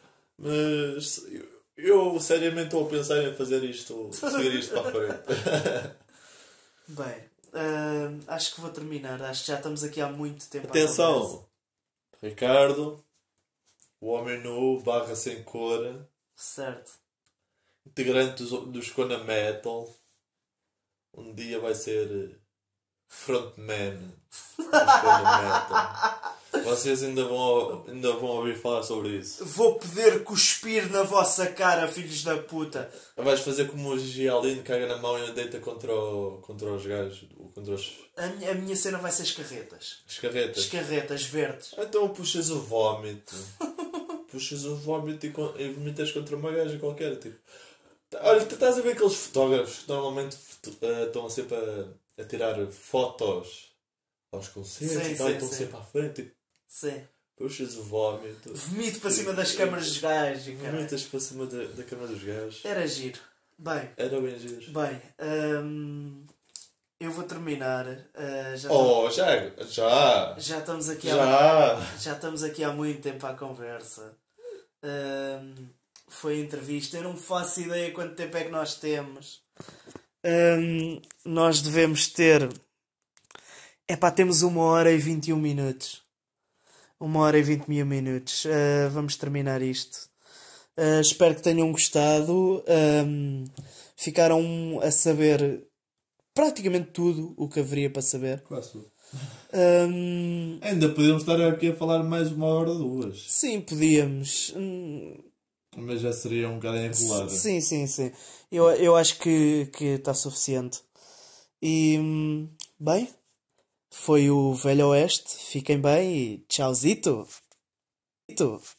Mas. Eu, eu seriamente estou a pensar em fazer isto. Seguir isto para a frente. Bem, hum, acho que vou terminar. Acho que já estamos aqui há muito tempo. à conversa. Atenção! Ricardo, o homem nu, barra sem cor, Certo. integrante dos, dos Kona Metal. Um dia vai ser eh, frontman dos Kona Metal. Vocês ainda vão, ainda vão ouvir falar sobre isso. Vou poder cuspir na vossa cara, filhos da puta. Vais fazer como o Gigi Alino, caga na mão e deita contra, o, contra os gajos, contra os, A minha, a minha cena vai ser as carretas. as carretas. As carretas verdes. Então puxas o vómito. Puxas o vómito e, con- e vomitas contra uma gaja qualquer. Tipo. Olha, tu estás a ver aqueles fotógrafos que normalmente foto- eh, estão sempre a, a tirar fotos aos concertos Sim, e tal, sim, e estão sim. sempre à frente. Tipo, Sim. puxas o vómito. Vomito para cima das câmaras dos gajos. cara. Vomitas para cima da, da cama dos gajos. Era giro. Bem, Era bem giro. bem. hum, eu vou terminar. Uh, já, Oh, já! Já! já estamos aqui há, Já! já estamos aqui há muito tempo à conversa. Hum, foi a entrevista. Eu não faço ideia quanto tempo é que nós temos. Hum, nós devemos ter. Epá, temos uma hora e vinte e um minutos. Uma hora e vinte e um minutos. Uh, vamos terminar isto. Uh, espero que tenham gostado. Um, ficaram a saber praticamente tudo o que haveria para saber. Quase tudo. Um, Ainda podíamos estar aqui a falar mais uma hora ou duas. sim, podíamos. Hum, Mas já seria um bocado enrolado. sim, sim, sim. Eu, eu acho que que está suficiente. E, hum, bem, foi o Velho Oeste. Fiquem bem e tchauzito.